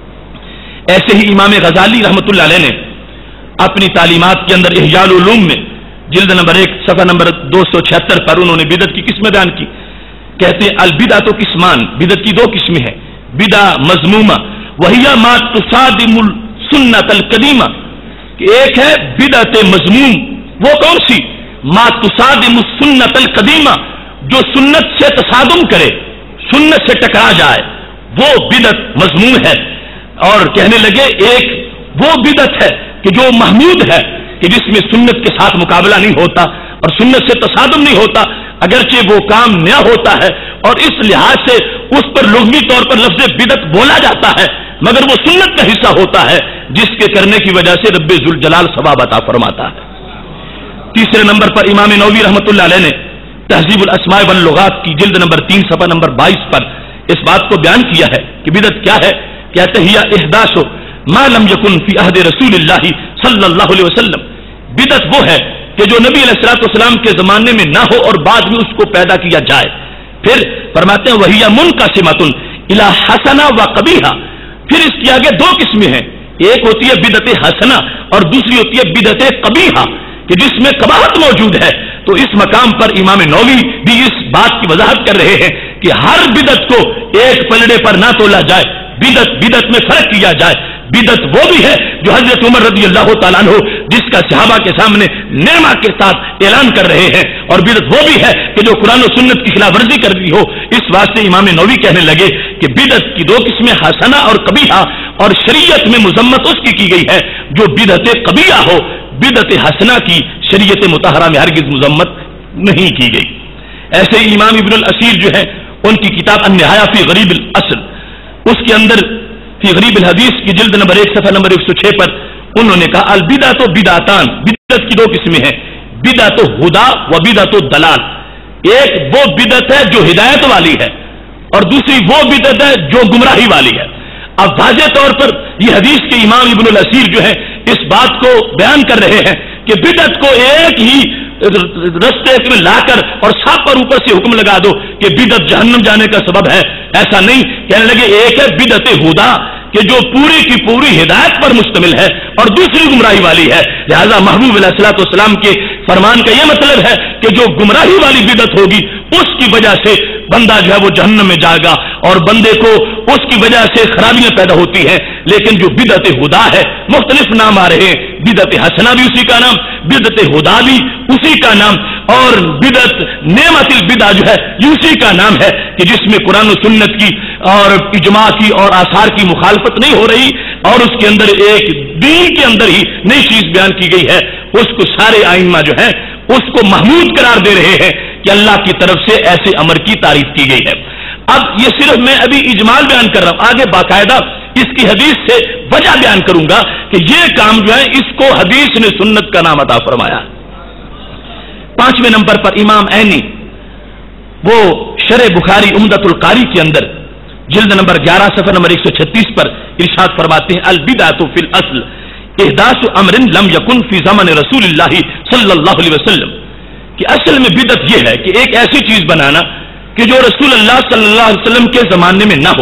ایسے ہی امام غزالی رحمۃ اللہ علیہ نے اپنی تعلیمات کے اندر احیاء العلوم میں جلد نمبر 1 صفحہ نمبر 276 پر انہوں نے بدعت کی قسمیں بیان کی، کہتے ہیں البدعۃ قسمان، بدعت کی دو قسمیں ہیں، بدعہ مذمومہ وہی ما تصادم السنت القدیمہ، کہ ایک ہے بدعت مذموم، وہ کون سی؟ ما تصادم السنت القدیمہ، جو سنت سے تصادم کرے، سنت سے ٹکرا جائے، وہ بدعت مذموم ہے۔ اور کہنے لگے ایک وہ بدعت ہے کہ جو محمود ہے کہ جس میں سنت کے ساتھ مقابلہ نہیں ہوتا اور سنت سے تصادم نہیں ہوتا، اگرچہ وہ کام نیا ہوتا ہے اور اس لحاظ سے اس پر لغوی طور پر لفظ بدعت بولا جاتا ہے مگر وہ سنت کا حصہ ہوتا ہے جس کے کرنے کی وجہ سے رب ذوالجلال ثواب عطا فرماتا ہے۔ تیسرے نمبر پر امام نووی رحمۃ اللہ علیہ نے تہذیب الاسماء واللغات کی جلد نمبر 3 صفحہ نمبر 22 پر اس بات کو بیان کیا ہے کہ بدعت کیا ہے، کہتے ہیں یا احداث ما لم یکن فی عہد رسول اللہ صلی اللہ علیہ وسلم، بدعت وہ ہے کہ جو نبی علیہ الصلوۃ والسلام کے زمانے میں نہ ہو اور بعد میں اس کو پیدا کیا جائے۔ پھر فرماتے ہیں وہی منقسمۃ الی حسنہ و قبیحہ، پھر اس کے آگے دو قسمیں ہیں، ایک ہوتی ہے بدعت حسنہ اور دوسری ہوتی ہے بدعت قبیحہ کہ جس میں قباحت موجود ہے۔ تو اس مقام پر امام نووی بھی اس بات کی وضاحت کر رہے ہیں کہ ہر بدعت کو ایک پلڑے پر نہ تولا جائے، بدعت میں فرق کیا جائے۔ بدعت وہ بھی ہے جو حضرت عمر رضی اللہ تعالیٰ عنہ جس کا صحابہ کے سامنے نعمہ کے ساتھ اعلان کر رہے ہیں، اور بدعت وہ بھی ہے کہ جو قرآن و سنت کی خلاف ورزی کر رہی ہو۔ اس واسطے امام نووی کہنے لگے کہ بدعت کی دو قسمیں حسنہ اور قبیحہ، اور شریعت میں مذمت اس کی گئی ہے جو بدعت قبیحہ ہو، بدعت حسنہ کی شریعت مطہرہ میں ہرگز مذمت نہیں کی گئی۔ ایسے ہی امام ابن الاثیر جو ہے ان کی کتاب النہایہ فی غریب الاصل، اس کے اندر فی غریب الحدیث کی جلد نمبر 1 صفحہ نمبر 106 پر انہوں نے کہا البدعۃ بدعتان، بدعت کی دو قسمیں ہیں، بدعت ہدا و بدعت دلال۔ ایک وہ بدعت ہے جو ہدایت والی ہے اور دوسری وہ بدعت ہے جو گمراہی والی ہے۔ اب واضح طور پر یہ حدیث کے امام ابن الاثیر جو ہے اس بات کو بیان کر رہے ہیں کہ بدعت کو ایک ہی رستے میں لا کر اور سب پر اوپر سے حکم لگا دو کہ بدعت جہنم جانے کا سبب ہے، ایسا نہیں۔ کہنے لگے ایک ہے بدعت ہدا کہ جو پوری کی پوری ہدایت پر مشتمل ہے اور دوسری گمراہی والی ہے۔ لہذا محبوب علیہ الصلوۃ والسلام کے فرمان کا یہ مطلب ہے کہ جو گمراہی والی بدعت ہوگی اس کی وجہ سے بندہ جو ہے وہ جہنم میں جائے گا اور بندے کو اس کی وجہ سے خرابیاں پیدا ہوتی ہیں۔ لیکن جو بدعت ہدا ہے، مختلف نام آ رہے ہیں، بدعت حسنہ بھی اسی کا نام، بدعت ہدا بھی اسی کا نام، اور بدعت نعمت البدع جو ہے یہ اسی کا نام ہے کہ جس میں قرآن و سنت کی اور اجماع کی اور آثار کی مخالفت نہیں ہو رہی اور اس کے اندر ایک دین کے اندر ہی نئی چیز بیان کی گئی ہے۔ اس کو سارے ائمہ جو ہیں اس کو محمود قرار دے رہے ہیں کہ اللہ کی طرف سے ایسے امر کی تعریف کی گئی ہے۔ اب یہ صرف میں ابھی اجمال بیان کر رہا ہوں، آگے باقاعدہ اس کی حدیث سے وجہ بیان کروں گا کہ یہ کام جو ہے اس کو حدیث نے سنت کا نام عطا فرمایا۔ 5ویں نمبر پر امام عینی وہ شرح بخاری عمدۃ القاری کے اندر جلد نمبر 11 صفحہ نمبر 136 پر ارشاد فرماتے ہیں البدعۃ فی الاصل احداث امر لم یکن فی زمن رسول اللہ صلی اللہ علیہ وسلم، کہ اصل میں بدعت یہ ہے کہ ایک ایسی چیز بنانا کہ جو رسول اللہ صلی اللہ علیہ وسلم کے زمانے میں نہ ہو۔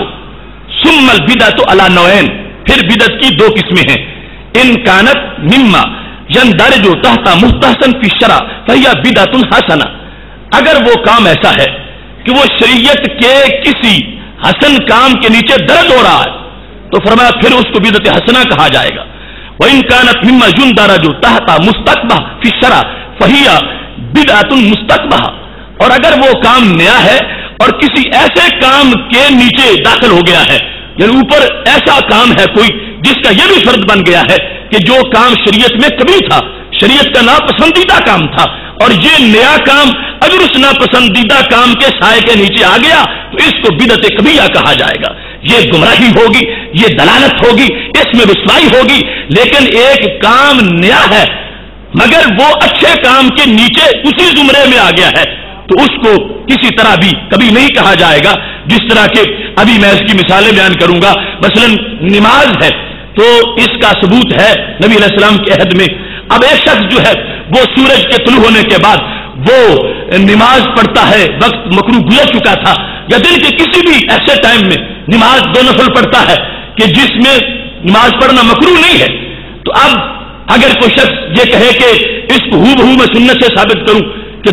ثم البدعۃ علی نوعین، پھر بدعت کی دو قسمیں ہیں، ان کانت مما یندرج تحت مستحسن فی الشرع فہی بدعۃ حسنہ، اگر وہ کام ایسا ہے کہ وہ شریعت کے کسی حسن کام کے نیچے درج ہو رہا ہے تو فرمایا پھر اس کو بدعت حسنہ کہا جائے گا۔ وَإِن كَانَتْ مِمَّا يُنْدَرَجُ تَحْتَ مُسْتَقْبَحَ فِي الشَّرْعِ فَهِيَ بِدْعَةٌ مُسْتَقْبَحَ، اور اگر وہ کام نیا ہے اور کسی ایسے کام کے نیچے داخل ہو گیا ہے، یعنی اوپر ایسا کام ہے کوئی جس کا یہ بھی فرض بن گیا ہے کہ جو کام شریعت میں کبھی تھا، شریعت کا ناپسندیدہ کام تھا، اور یہ نیا کام اگر اس ناپسندیدہ کام کے سائے کے نیچے آ گیا تو اس کو بدعت کبیرہ کہا جائے گا۔ یہ گمراہی ہوگی، یہ دلالت ہوگی، اس میں رسوائی ہوگی۔ لیکن ایک کام نیا ہے مگر وہ اچھے کام کے نیچے اسی زمرے میں آ گیا ہے تو اس کو کسی طرح بھی کبھی نہیں کہا جائے گا۔ جس طرح کے ابھی میں اس کی مثالیں بیان کروں گا، مثلا نماز ہے تو اس کا ثبوت ہے نبی علیہ السلام کے عہد میں۔ اب ایک شخص جو ہے وہ سورج کے طلوع ہونے کے بعد وہ نماز پڑھتا ہے، وقت مکروہ گزر چکا تھا، یا دن کے کسی بھی ایسے ٹائم میں نماز 2 نفل پڑھتا ہے کہ جس میں نماز پڑھنا مکروہ نہیں ہے، تو اب اگر کوئی شخص یہ کہے کہ اس کو ہو بہو میں سنت سے ثابت کروں کہ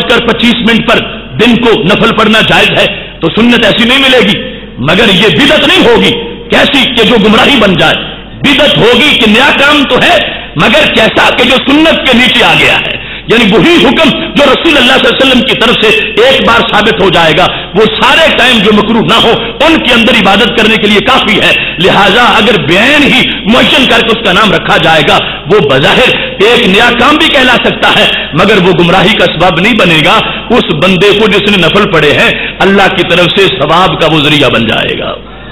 2:25 پر دن کو نفل پڑھنا جائز ہے تو سنت ایسی نہیں ملے گی، مگر یہ بدعت نہیں ہوگی کیسی کہ جو گمراہی بن جائے، بدعت ہوگی کہ نیا کام تو ہے مگر کیسا کہ جو سنت کے نیچے آ گیا ہے، یعنی وہی حکم جو رسول اللہ صلی اللہ علیہ وسلم کی طرف سے ایک بار ثابت ہو جائے گا، وہ سارے ٹائم جو مکروہ نہ ہو ان کے اندر عبادت کرنے کے لیے کافی ہے۔ لہذا اگر بعین ہی معین کر کے اس کا نام رکھا جائے گا وہ بظاہر ایک نیا کام بھی کہلا سکتا ہے مگر وہ گمراہی کا سبب نہیں بنے گا، اس بندے کو جس نے نفل پڑھے ہیں اللہ کی طرف سے ثواب کا وہ ذریعہ بن جائے گا۔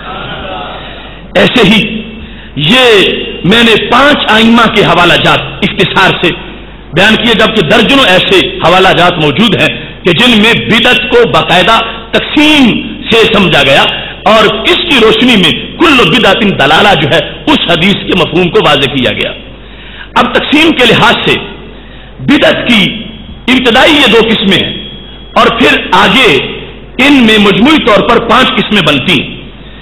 ایسے ہی یہ میں نے 5 ائمہ کے حوالہ جات اختصار سے بیان کیے، جبکہ درجنوں ایسے حوالہ جات موجود ہیں کہ جن میں بدعت کو باقاعدہ تقسیم سے سمجھا گیا۔ اور اس کی روشنی میں کل بدعت دلالہ جو ہے اس حدیث کے مفہوم کو واضح کیا گیا۔ اب تقسیم کے لحاظ سے بدعت کی ابتدائی یہ 2 قسمیں ہیں اور پھر آگے ان میں مجموعی طور پر 5 قسمیں بنتی ہیں۔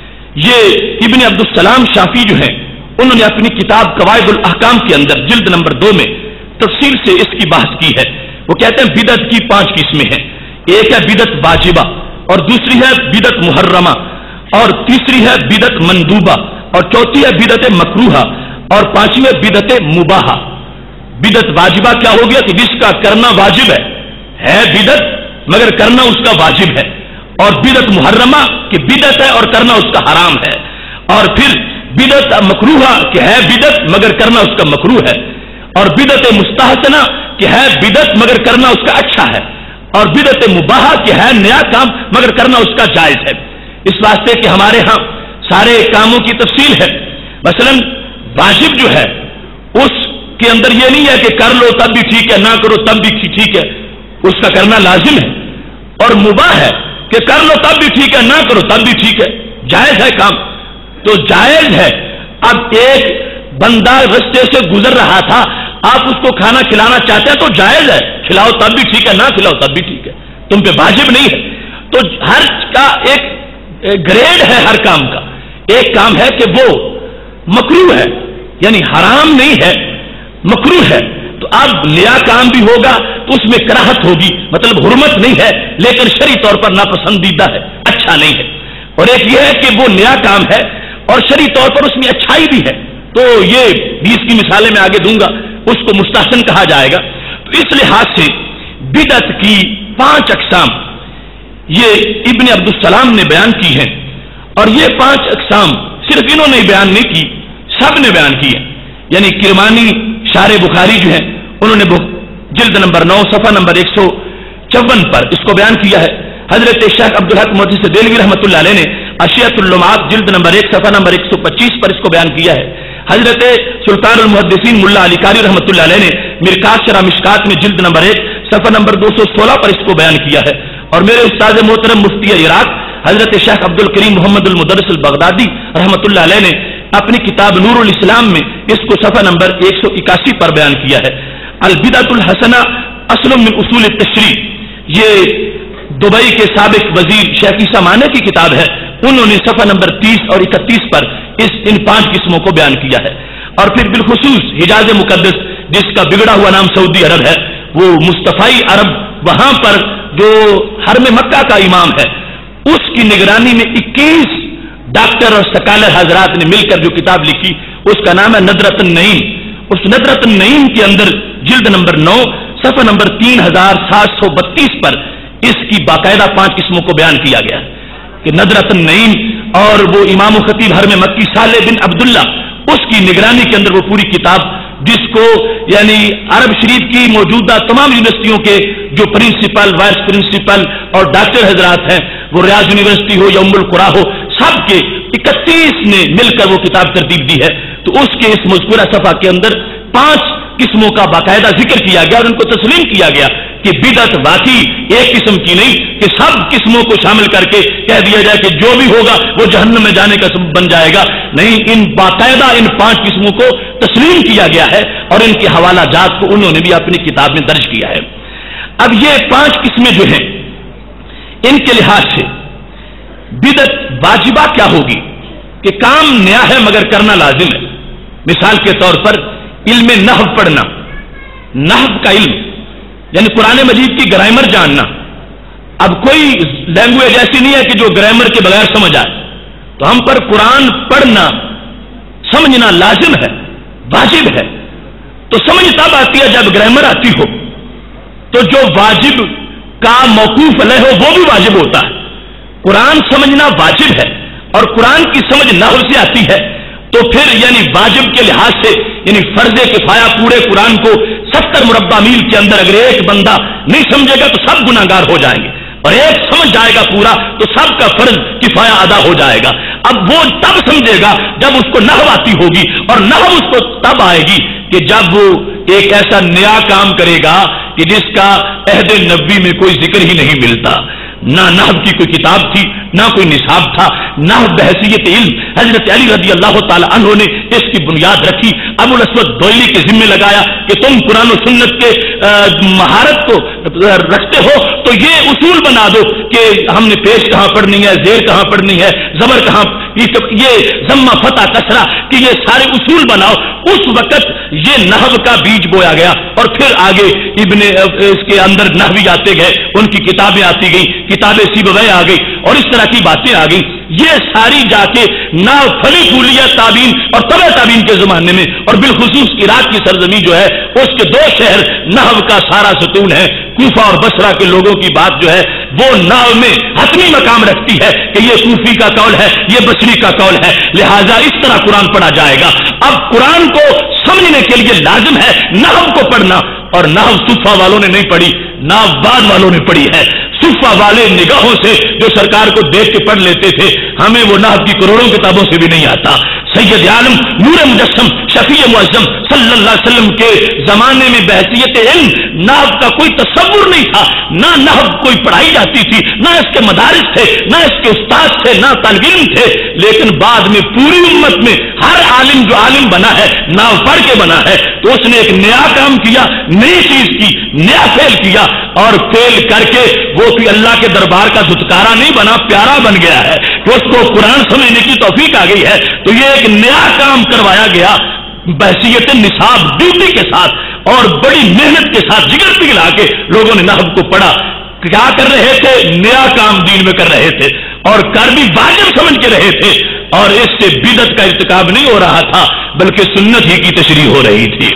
یہ ابن عبدالسلام شافعی جو ہیں انہوں نے اپنی کتاب قواعد الاحکام کے اندر جلد نمبر 2 میں تفصیل سے اس کی بحث کی ہے۔ وہ کہتے ہیں بدعت کی 5 قسمیں ہیں۔ ایک ہے بدعت واجبہ، اور دوسری ہے بدعت محرمہ، اور تیسری ہے بدعت مندوبہ، اور چوتھی ہے بدعت مکروہہ، اور پانچویں ہے بدعت مباحہ۔ بدعت واجبہ کیا ہو گیا کہ جس کا کرنا واجب ہے بدعت مگر کرنا اس کا واجب ہے، اور بدعت محرمہ کہ بدعت ہے اور کرنا اس کا حرام ہے، اور پھر بدعت مکروہہ کہ ہے بدعت مگر کرنا اس کا مکروہ ہے، اور بدعت مستحسنہ کہ ہے بدعت مگر کرنا اس کا اچھا ہے، اور بدعت مباحہ کہ ہے نیا کام مگر کرنا اس کا جائز ہے۔ اس واسطے کہ ہمارے ہاں سارے کاموں کی تفصیل ہے۔ مثلا واجب جو ہے اس کے اندر یہ نہیں ہے کہ کر لو تب بھی ٹھیک ہے، نہ کرو تب بھی ٹھیک ہے، اس کا کرنا لازم ہے، اور مباح ہے کہ کر لو تب بھی ٹھیک ہے، نہ کرو تب بھی ٹھیک ہے، جائز ہے کام تو جائز ہے۔ اب ایک بندہ رستے سے گزر رہا تھا، آپ اس کو کھانا کھلانا چاہتے ہیں تو جائز ہے، کھلاؤ تب بھی ٹھیک ہے، نہ کھلاؤ تب بھی ٹھیک ہے، تم پہ واجب نہیں ہے۔ تو ہر کا ایک گریڈ ہے، ہر کام کا ایک کام ہے کہ وہ مکروہ ہے، یعنی حرام نہیں ہے، مکروہ ہے۔ تو اب نیا کام بھی ہوگا تو اس میں کراہت ہوگی، مطلب حرمت نہیں ہے لیکن شرعی طور پر ناپسندیدہ ہے، اچھا نہیں ہے۔ اور ایک یہ ہے کہ وہ نیا کام ہے اور شرعی طور پر اس میں اچھائی بھی ہے، تو یہ 20 کی مثالیں میں آگے دوں گا، اس کو مستحسن کہا جائے گا۔ تو اس لحاظ سے بدعت کی 5 اقسام یہ ابن عبدالسلام نے بیان کی ہیں، اور یہ 5 اقسام صرف انہوں نے بیان نہیں کی، سب نے بیان کی ہے۔ یعنی کرمانی شارح بخاری جو ہیں انہوں نے جلد نمبر 9 صفحہ نمبر 154 پر اس کو بیان کیا ہے۔ حضرت شیخ عبدالحق محدث دہلوی رحمۃ اللہ علیہ نے اشیاۃ اللمعات جلد نمبر 1 صفحہ نمبر 125 پر اس کو بیان کیا ہے۔ حضرت سلطان المحدثین ملا علی قاری رحمۃ اللہ علیہ نے مرکات شرح مشکات میں جلد نمبر 1 صفحہ نمبر 216 پر اس کو بیان کیا ہے۔ اور میرے استاد محترم مفتی عراق حضرت شیخ عبد الکریم محمد المدرس البغدادی رحمۃ اللہ علیہ نے اپنی کتاب نور الاسلام میں اس کو صفحہ نمبر 181 پر بیان کیا ہے۔ البدعۃ الحسنہ اصل من اصول التشریع، یہ دبئی کے سابق وزیر شیخ عیسیٰ مانے کی کتاب ہے، انہوں نے صفحہ نمبر 30 اور 31 پر ان 5 قسموں کو بیان کیا ہے۔ اور پھر بالخصوص حجاز مقدس جس کا بگڑا ہوا نام سعودی عرب ہے، وہ مصطفی عرب وہاں پر جو حرم مکہ کا امام ہے، اس کی نگرانی میں 21 ڈاکٹر اور سکالر حضرات نے مل کر جو کتاب لکھی اس کا نام ہے ندرۃ النعیم۔ اس ندرۃ النعیم کے اندر جلد نمبر 9 صفحہ نمبر 3732 پر اس کی باقاعدہ 5 قسموں کو بیان کیا گیا کہ ندرۃ النعیم، اور وہ امام و خطیب حرم مکی صالح بن عبداللہ اس کی نگرانی کے اندر وہ پوری کتاب، جس کو یعنی عرب شریف کی موجودہ تمام یونیورسٹیوں کے جو پرنسپل، وائس پرنسپل اور ڈاکٹر حضرات ہیں، وہ ریاض یونیورسٹی ہو یا ام القرا ہو، سب کے 31 نے مل کر وہ کتاب ترتیب دی ہے۔ تو اس کے اس مذکورہ صفحہ کے اندر 5 قسموں کا باقاعدہ ذکر کیا گیا اور ان کو تسلیم کیا گیا کہ بدعت واقعی ایک قسم کی نہیں کہ سب قسموں کو شامل کر کے کہہ دیا جائے کہ جو بھی ہوگا وہ جہنم میں جانے کا سبب بن جائے گا، نہیں، ان باقاعدہ ان 5 قسموں کو تسلیم کیا گیا ہے اور ان کے حوالہ جات کو انہوں نے بھی اپنی کتاب میں درج کیا ہے۔ اب یہ 5 قسمیں جو ہیں ان کے لحاظ سے بدعت واجبہ کیا ہوگی کہ کام نیا ہے مگر کرنا لازم ہے۔ مثال کے طور پر علم نحو پڑھنا، نحو کا علم یعنی قرآن مجید کی گرامر جاننا۔ اب کوئی لینگویج ایسی نہیں ہے کہ جو گرامر کے بغیر سمجھ آئے، تو ہم پر قرآن پڑھنا سمجھنا لازم ہے، واجب ہے۔ تو سمجھ تب آتی ہے جب گرامر آتی ہو، تو جو واجب کا موقوف علیہ ہو وہ بھی واجب ہوتا ہے۔ قرآن سمجھنا واجب ہے اور قرآن کی سمجھ نحو سے آتی ہے، تو پھر یعنی واجب کے لحاظ سے یعنی فرض کفایہ پورے قرآن کو 70 مربع میل کے اندر اگر ایک بندہ نہیں سمجھے گا تو سب گناہگار ہو جائیں گے، اور ایک سمجھ جائے گا پورا تو سب کا فرض کفایہ ادا ہو جائے گا۔ اب وہ تب سمجھے گا جب اس کو نحو آتی ہوگی، اور نحو اس کو تب آئے گی کہ جب وہ ایک ایسا نیا کام کرے گا کہ جس کا عہد نبوی میں کوئی ذکر ہی نہیں ملتا، نہ نحو کی کوئی کتاب تھی، نہ کوئی نصاب تھا، نحو بحیثیت علم حضرت علی رضی اللہ تعالی عنہ نے اس کی بنیاد رکھی، ابو الاسود دوئلی کے ذمہ لگایا کہ تم قرآن و سنت کے مہارت کو رکھتے ہو تو یہ اصول بنا دو کہ ہم نے پیش کہاں پڑھنی ہے، زیر کہاں پڑھنی ہے، زبر کہاں، یہ ضمہ فتح کسرہ کہ یہ سارے اصول بناؤ۔ اس وقت یہ نحو کا بیج بویا گیا، اور پھر آگے اس کے اندر نحوی آتے گئے، ان کی کتابیں آتی گئی، کتابیں سیبویہ آ گئی اور اس طرح کی باتیں آ گئی۔ یہ ساری جا کے نہ فلی پھولیہ تابعین اور تبع تابعین کے زمانے میں، اور بالخصوص عراق کی سرزمین جو ہے اس کے 2 شہر نحو کا سارا ستون ہے، کوفہ اور بصرہ کے لوگوں کی بات جو ہے وہ نحو میں حتمی مقام رکھتی ہے کہ یہ کوفی کا قول ہے، یہ بصری کا قول ہے، لہذا اس طرح قرآن پڑھا جائے گا۔ اب قرآن کو سمجھنے کے لیے لازم ہے نحو کو پڑھنا، اور نحو صفہ والوں نے نہیں پڑھی، نحو بعد والوں نے پڑھی ہے۔ صفہ والے نگاہوں سے جو سرکار کو دیکھ کے پڑھ لیتے تھے، ہمیں وہ نحو کی کروڑوں کتابوں سے بھی نہیں آتا۔ سید عالم نور مجسم شفیع معظم صلی اللہ علیہ وسلم کے زمانے میں بحیثیت علم نحو کا کوئی تصور نہیں تھا، نہ نحو کوئی پڑھائی جاتی تھی، نہ اس کے مدارس تھے، نہ اس کے استاد تھے، نہ طالب علم تھے، لیکن بعد میں پوری امت میں ہر عالم جو عالم بنا ہے نحو پڑھ کے بنا ہے، تو اس نے ایک نیا کام کیا، نئی چیز کی، نیا فعل کیا، اور فعل کر کے وہ کوئی اللہ کے دربار کا دھتکارا نہیں بنا، پیارا بن گیا ہے کہ اس کو قرآن سمجھنے کی توفیق آ گئی ہے۔ تو یہ ایک نیا کام کروایا گیا بحیثیت نصاب ڈیوٹی کے ساتھ اور بڑی محنت کے ساتھ، جگر پگھلا کے لوگوں نے نحو کو پڑھا۔ کیا کر رہے تھے؟ نیا کام دین میں کر رہے تھے، اور کر بھی واجب سمجھ کے رہے تھے، اور اس سے بدعت کا ارتکاب نہیں ہو رہا تھا بلکہ سنت ہی کی تشریح ہو رہی تھی۔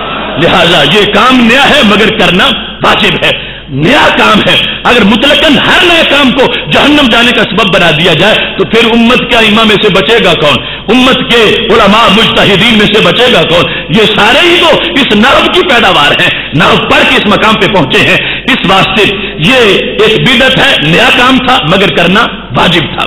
لہذا یہ کام نیا ہے مگر کرنا واجب ہے، نیا کام ہے۔ اگر مطلقاً ہر نئے کام کو جہنم جانے کا سبب بنا دیا جائے تو پھر امت کا امام میں سے بچے گا کون؟ امت کے علماء مجتہدین میں سے بچے گا کون؟ یہ سارے ہی تو اس نحو کی پیداوار ہیں، نحو پڑھ کے اس مقام پہ پہنچے ہیں۔ اس واسطے یہ ایک بدعت ہے، نیا کام تھا مگر کرنا واجب تھا۔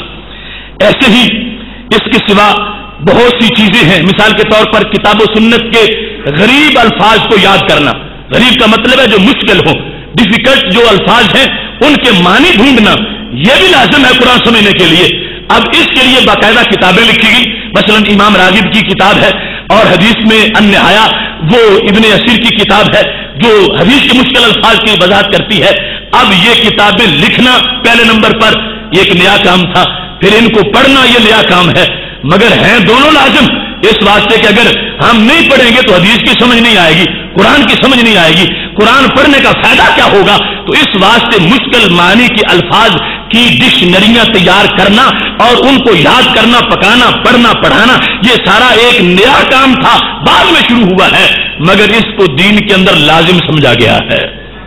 ایسے ہی اس کے سوا بہت سی چیزیں ہیں، مثال کے طور پر کتاب و سنت کے غریب الفاظ کو یاد کرنا۔ غریب کا مطلب ہے جو مشکل ہو، ڈیفیکلٹ جو الفاظ ہیں ان کے معنی ڈھونڈنا، یہ بھی لازم ہے قرآن سمجھنے کے لیے۔ اب اس کے لیے باقاعدہ کتابیں لکھی گئی، مثلا امام راغب کی کتاب ہے، اور حدیث میں النہایہ وہ ابن اسیر کی کتاب ہے جو حدیث کے مشکل الفاظ کی وضاحت کرتی ہے۔ اب یہ کتابیں لکھنا پہلے نمبر پر ایک نیا کام تھا، پھر ان کو پڑھنا یہ نیا کام ہے، مگر ہیں دونوں لازم، اس واسطے کہ اگر ہم نہیں پڑھیں گے تو حدیث کی سمجھ نہیں آئے گی، قرآن کی سمجھ نہیں آئے گی، قرآن پڑھنے کا فائدہ کیا ہوگا؟ تو اس واسطے مشکل معنی کے الفاظ کی ڈکشنریاں تیار کرنا اور ان کو یاد کرنا، پکانا، پڑھنا، پڑھانا، یہ سارا ایک نیا کام تھا، بعد میں شروع ہوا ہے، مگر اس کو دین کے اندر لازم سمجھا گیا ہے۔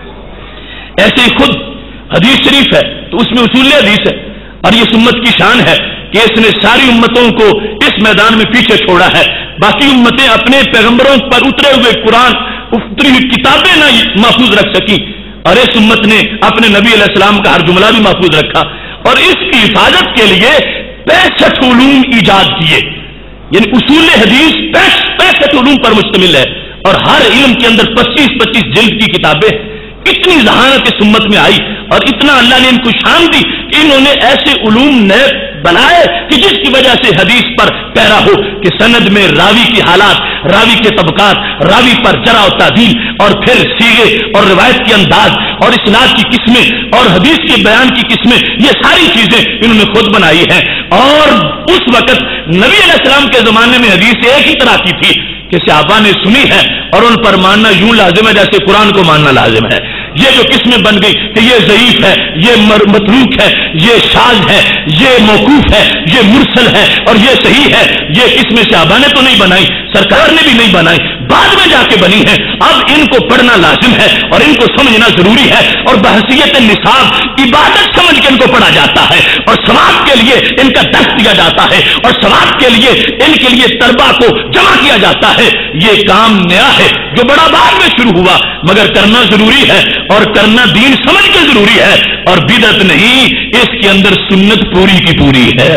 ایسے ہی خود حدیث شریف ہے تو اس میں اصول حدیث ہے، اور یہ امت کی شان ہے کہ اس نے ساری امتوں کو اس میدان میں پیچھے چھوڑا ہے۔ باقی امتیں اپنے پیغمبروں پر اترے ہوئے قرآن، اتری ہوئی کتابیں نہ محفوظ رکھ سکی، اور اس امت نے اپنے نبی علیہ السلام کا ہر جملہ بھی محفوظ رکھا، اور اس کی حفاظت کے لیے 65 علوم ایجاد کیے، یعنی اصول حدیث 65 علوم پر مشتمل ہے، اور ہر علم کے اندر 25 جلد کی کتابیں۔ اتنی ذہانت اس امت میں آئی اور اتنا اللہ نے ان کو شان دی کہ انہوں نے ایسے علوم نئے بنائے کہ جس کی وجہ سے حدیث پر پیرا ہو کہ سند میں راوی کی حالات، راوی کے طبقات، راوی پر جرح و تعدیل، اور پھر سیغے اور روایت کے انداز اور اسناد کی قسمیں اور حدیث کے بیان کی قسمیں، یہ ساری چیزیں انہوں نے خود بنائی ہیں۔ اور اس وقت نبی علیہ السلام کے زمانے میں حدیث ایک ہی طرح کی تھی کہ صحابہ نے سنی ہے اور ان پر ماننا یوں لازم ہے جیسے قرآن کو ماننا لازم ہے۔ یہ جو قسمیں بن گئی کہ یہ ضعیف ہے، یہ متروک ہے، یہ شاذ ہے، یہ موقوف ہے، یہ مرسل ہے اور یہ صحیح ہے، یہ قسمیں صحابہ نے تو نہیں بنائی، سرکار نے بھی نہیں بنائی، بعد میں جا کے بنی ہے۔ اب ان کو پڑھنا لازم ہے اور ان کو سمجھنا ضروری ہے، اور بحیثیت نصاب عبادت سمجھ کے ان کو پڑھا جاتا ہے، اور ثواب کے لیے ان کا درس دیا جاتا ہے، اور ثواب کے لیے ان کے لیے طلبہ کو جمع کیا جاتا ہے۔ یہ کام نیا ہے جو بڑا بعد میں شروع ہوا، مگر کرنا ضروری ہے، اور کرنا دین سمجھ کے ضروری ہے، اور بدعت نہیں، اس کے اندر سنت پوری کی پوری ہے۔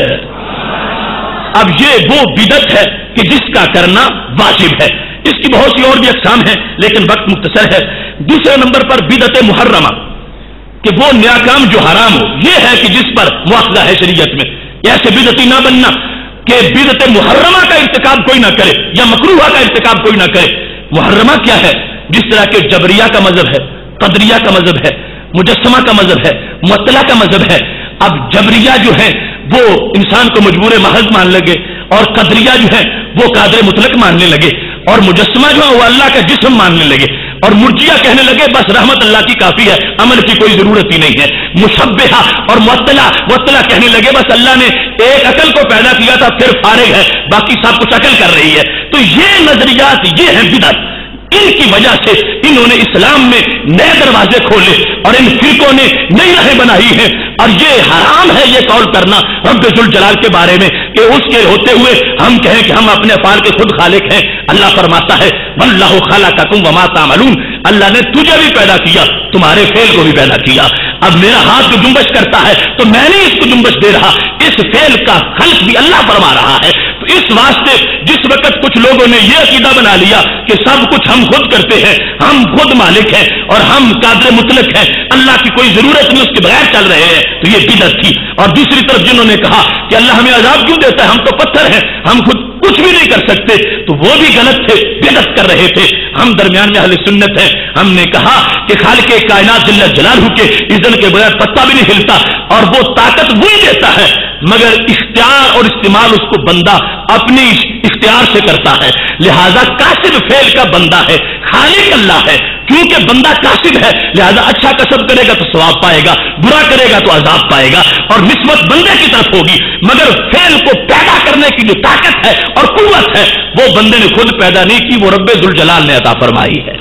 اب یہ وہ بدعت ہے کہ جس کا کرنا واجب ہے۔ اس کی بہت سی اور بھی اقسام ہیں لیکن وقت مختصر ہے۔ دوسرے نمبر پر بدعت محرمہ، کہ وہ نیا کام جو حرام ہو یہ ہے کہ جس پر مواخذہ ہے شریعت میں. ایسے بدعتی نہ بننا کہ بدعت محرمہ کا ارتکاب کوئی نہ کرے یا مکروہہ کا ارتکاب کوئی نہ کرے. محرمہ کیا ہے؟ جس طرح کے جبریہ کا مذہب ہے، قدریہ کا مذہب ہے، مجسمہ کا مذہب ہے، معطلہ کا مذہب ہے. اب جبریہ جو ہے وہ انسان کو مجبور محض مان لگے، اور قدریہ جو ہے وہ قادر مطلق ماننے لگے، اور مجسمہ جو ہے وہ اللہ کا جسم ماننے لگے، اور مرجیہ کہنے لگے بس رحمت اللہ کی کافی ہے، عمل کی کوئی ضرورت ہی نہیں ہے. مشبہہ اور معطلہ کہنے لگے بس اللہ نے ایک عقل کو پیدا کیا تھا پھر فارغ ہے، باقی سب کچھ عقل کر رہی ہے. تو یہ نظریات یہ ہیں بدعت. ان کی وجہ سے انہوں نے اسلام میں نئے دروازے کھولے اور ان فرقوں نے نئی راہیں بنائی ہیں. اور یہ حرام ہے یہ قول کرنا رب ذوالجلال کے بارے میں کہ اس کے ہوتے ہوئے ہم کہیں کہ ہم اپنے افعال کے خود خالق ہیں. اللہ فرماتا ہے واللہ خلقکم وما تعملون، اللہ نے تجھے بھی پیدا کیا، تمہارے فعل کو بھی پیدا کیا. اب میرا ہاتھ جو جنبش کرتا ہے تو میں نہیں اس کو جنبش دے رہا، اس فعل کا خلق بھی اللہ فرما رہا ہے. تو اس واسطے جس وقت کچھ لوگوں نے یہ عقیدہ بنا لیا کہ سب کچھ ہم خود کرتے ہیں، ہم خود مالک ہیں اور ہم قادر مطلق ہیں، اللہ کی کوئی ضرورت نہیں، اس کے بغیر چل رہے ہیں، تو یہ بدعت تھی. اور دوسری طرف جنہوں نے کہا کہ اللہ ہمیں عذاب کیوں دیتا ہے، ہم تو پتھر ہیں، ہم خود کچھ بھی نہیں کر سکتے، تو وہ بھی غلط تھے، بدعت کر رہے تھے. ہم درمیان میں اہل سنت ہیں. ہم نے کہا کہ خالق کائنات جل جلالہ کے اذن کے بغیر پتا بھی نہیں ہلتا، اور وہ طاقت وہی دیتا ہے مگر اختیار اور استعمال اس کو بندہ اپنی اختیار سے کرتا ہے. لہذا کاسب فعل کا بندہ ہے، خالق اللہ ہے. کیونکہ بندہ کاسب ہے لہذا اچھا کسب کرے گا تو ثواب پائے گا، برا کرے گا تو عذاب پائے گا، اور نسبت بندے کی طرف ہوگی. مگر فعل کو پیدا کرنے کی جو طاقت ہے اور قوت ہے وہ بندے نے خود پیدا نہیں کی، وہ رب ذوالجلال نے عطا فرمائی ہے.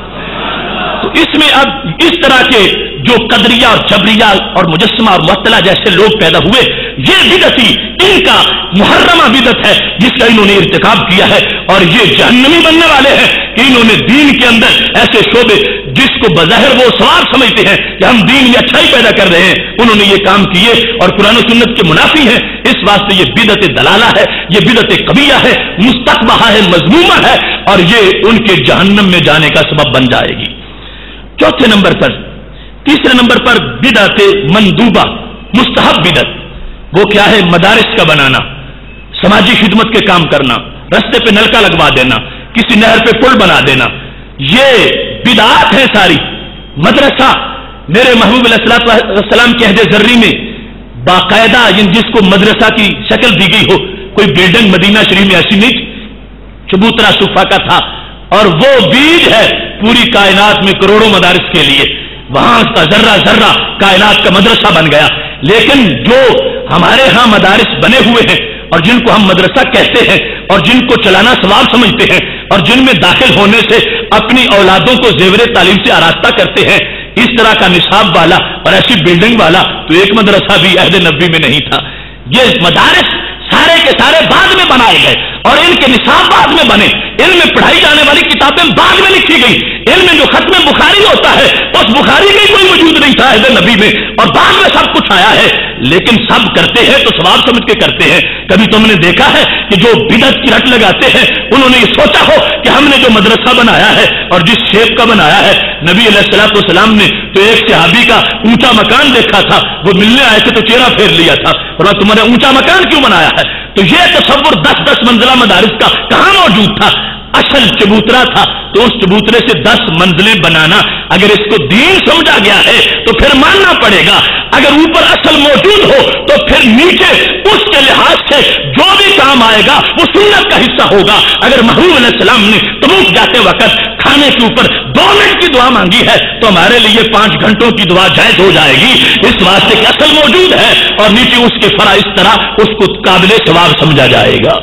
تو اس میں اب اس طرح کے جو قدریہ اور جبریہ اور مجسمہ اور معطلہ جیسے لوگ پیدا ہوئے، یہ بدعتی ان کا محرمہ بدعت ہے جس کا انہوں نے ارتکاب کیا ہے، اور یہ جہنمی بننے والے ہیں کہ انہوں نے دین کے اندر ایسے شعبے جس کو بظاہر وہ ثواب سمجھتے ہیں کہ ہم دین میں اچھائی پیدا کر رہے ہیں، انہوں نے یہ کام کیے اور قرآن و سنت کے منافی ہیں. اس واسطے یہ بدعت دلالہ ہے، یہ بدعت قبیحہ ہے، مستقبحہ ہے، مذمومہ ہے، اور یہ ان کے جہنم میں جانے کا سبب بن جائے گی. چوتھے نمبر پر، تیسرے نمبر پر بدعت مندوبہ، مستحب بدعت. وہ کیا ہے؟ مدارس کا بنانا، سماجی خدمت کے کام کرنا، رستے پہ نلکا لگوا دینا، کسی نہر پہ پل بنا دینا، یہ بدعات ہے ساری. مدرسہ، میرے محبوب علیہ السلام کے عہد ذری میں باقاعدہ جس کو مدرسہ کی شکل دی گئی ہو، کوئی بلڈنگ مدینہ شریف میں ایسی نہیں تھی، چبوترا صفا کا تھا، اور وہ بیج ہے پوری کائنات میں کروڑوں مدارس کے لیے. وہاں کا ذرہ ذرہ کائنات کا مدرسہ بن گیا. لیکن جو ہمارے ہاں مدارس بنے ہوئے ہیں اور جن کو ہم مدرسہ کہتے ہیں اور جن کو چلانا ثواب سمجھتے ہیں اور جن میں داخل ہونے سے اپنی اولادوں کو زیور تعلیم سے آراستہ کرتے ہیں، اس طرح کا نصاب والا اور ایسی بلڈنگ والا تو ایک مدرسہ بھی عہد نبی میں نہیں تھا. یہ مدارس سارے کے سارے بعد میں بنائے گئے اور ان کے نصاب بعد میں بنے. علم میں پڑھائی جانے والی کتابیں بعد میں لکھی گئی. علم میں جو ختم بخاری ہوتا ہے اس بخاری کا کوئی وجود نہیں تھا عہد نبی میں، اور بعد میں سب کچھ آیا ہے. لیکن سب کرتے ہیں تو ثواب سمجھ کے کرتے ہیں. کبھی تم نے دیکھا ہے کہ جو بدعت کی رٹ لگاتے ہیں انہوں نے یہ سوچا ہو کہ ہم نے جو مدرسہ بنایا ہے اور جس شیپ کا بنایا ہے، نبی علیہ الصلوۃ والسلام نے تو ایک صحابی کا اونچا مکان دیکھا تھا، وہ ملنے آئے تھے تو چہرہ پھیر لیا تھا، اور تمہارا اونچا مکان کیوں بنایا ہے؟ تو یہ تصور 10 منزلہ مدارس کا کہاں موجود تھا؟ اصل چبوترا تھا، تو اس چبوترے سے 10 منزلیں بنانا اگر اس کو دین سمجھا گیا ہے تو پھر ماننا پڑے گا. اگر اوپر اصل موجود ہو تو پھر نیچے اس کے لحاظ سے جو بھی کام آئے گا وہ سنت کا حصہ ہوگا. اگر محبوب علیہ السلام نے تبوک جاتے وقت کھانے کے اوپر 2 منٹ کی دعا مانگی ہے تو ہمارے لیے 5 گھنٹوں کی دعا جائز ہو جائے گی، اس واسطے کہ اصل موجود ہے اور نیچے اس کے فرع اس طرح اس کو قابل ثواب سمجھا جائے گا.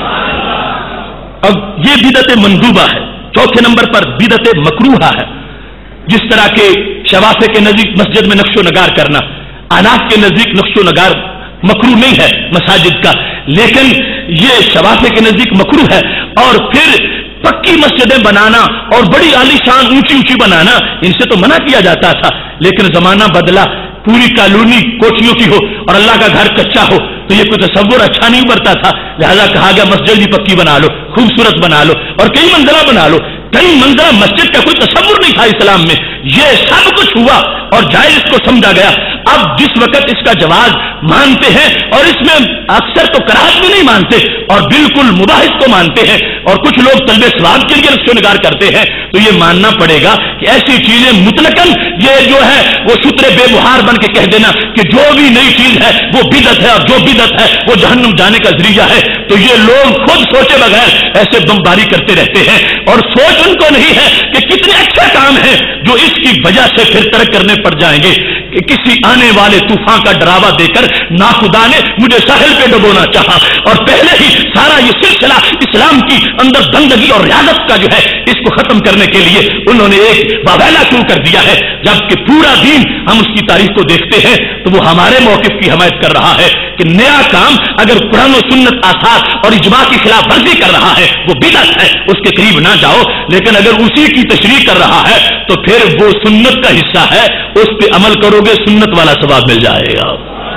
اب یہ بدعت مندوبہ ہے. چوتھے نمبر پر بدعت مکروہہ ہے. جس طرح کے شوافے کے نزدیک مسجد میں نقش و نگار کرنا، آناف کے نزدیک نقش و نگار مکروہ نہیں ہے مساجد کا، لیکن یہ شوافے کے نزدیک مکروہ ہے. اور پھر پکی مسجدیں بنانا اور بڑی عالی شان اونچی اونچی بنانا، ان سے تو منع کیا جاتا تھا. لیکن زمانہ بدلا، پوری کالونی کوٹھیوں کی ہو اور اللہ کا گھر کچا ہو تو یہ کوئی تصور اچھا نہیں برتا تھا. لہذا کہا گیا مسجد بھی پکی بنا لو، خوبصورت بنا لو اور کئی منزلہ بنا لو. کئی منزلہ مسجد کا کوئی تصور نہیں تھا اسلام میں. یہ سب کچھ ہوا اور جائز اس کو سمجھا گیا. اب جس وقت اس کا جواز مانتے ہیں اور اس میں اکثر تو کراہت بھی نہیں مانتے اور بالکل مباحث کو مانتے ہیں اور کچھ لوگ طلب ثواب کے لیے اس کو نگار کرتے ہیں، تو یہ ماننا پڑے گا کہ ایسی چیزیں مطلقاً یہ جو ہے وہ سترے بے بہار بن کے کہہ دینا کہ جو بھی نئی چیز ہے وہ بدعت ہے اور جو بدعت ہے وہ جہنم جانے کا ذریعہ ہے. تو یہ لوگ خود سوچے بغیر ایسے بمباری کرتے رہتے ہیں اور سوچ ان کو نہیں ہے کہ کتنے اچھے کام ہیں جو اس کی وجہ سے پھر ترک کرنے پڑ جائیں گے. کہ کسی آنے والے طوفان کا ڈراوا دے کر ناخدا نے مجھے ساحل پہ ڈبونا چاہا اور پہلے ہی سارا یہ سلسلہ اسلام کی اندر بندگی اور ریاضت کا جو ہے اس کو ختم کرنے کے لیے انہوں نے ایک واویلا شروع کر دیا ہے. جبکہ پورا دین ہم اس کی تاریخ کو دیکھتے ہیں تو وہ ہمارے موقف کی حمایت کر رہا ہے کہ نیا کام اگر قرآن و سنت آثار اور اجماع کی خلاف ورزی کر رہا ہے وہ بدعت ہے، اس کے قریب نہ جاؤ. لیکن اگر اسی کی تشریح کر رہا ہے تو پھر وہ سنت کا حصہ ہے، اس پہ عمل کرو گے سنت والا ثواب مل جائے گا.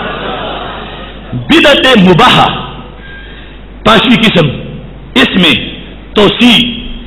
بدعت مباحہ پانچویں قسم، اس میں توسیع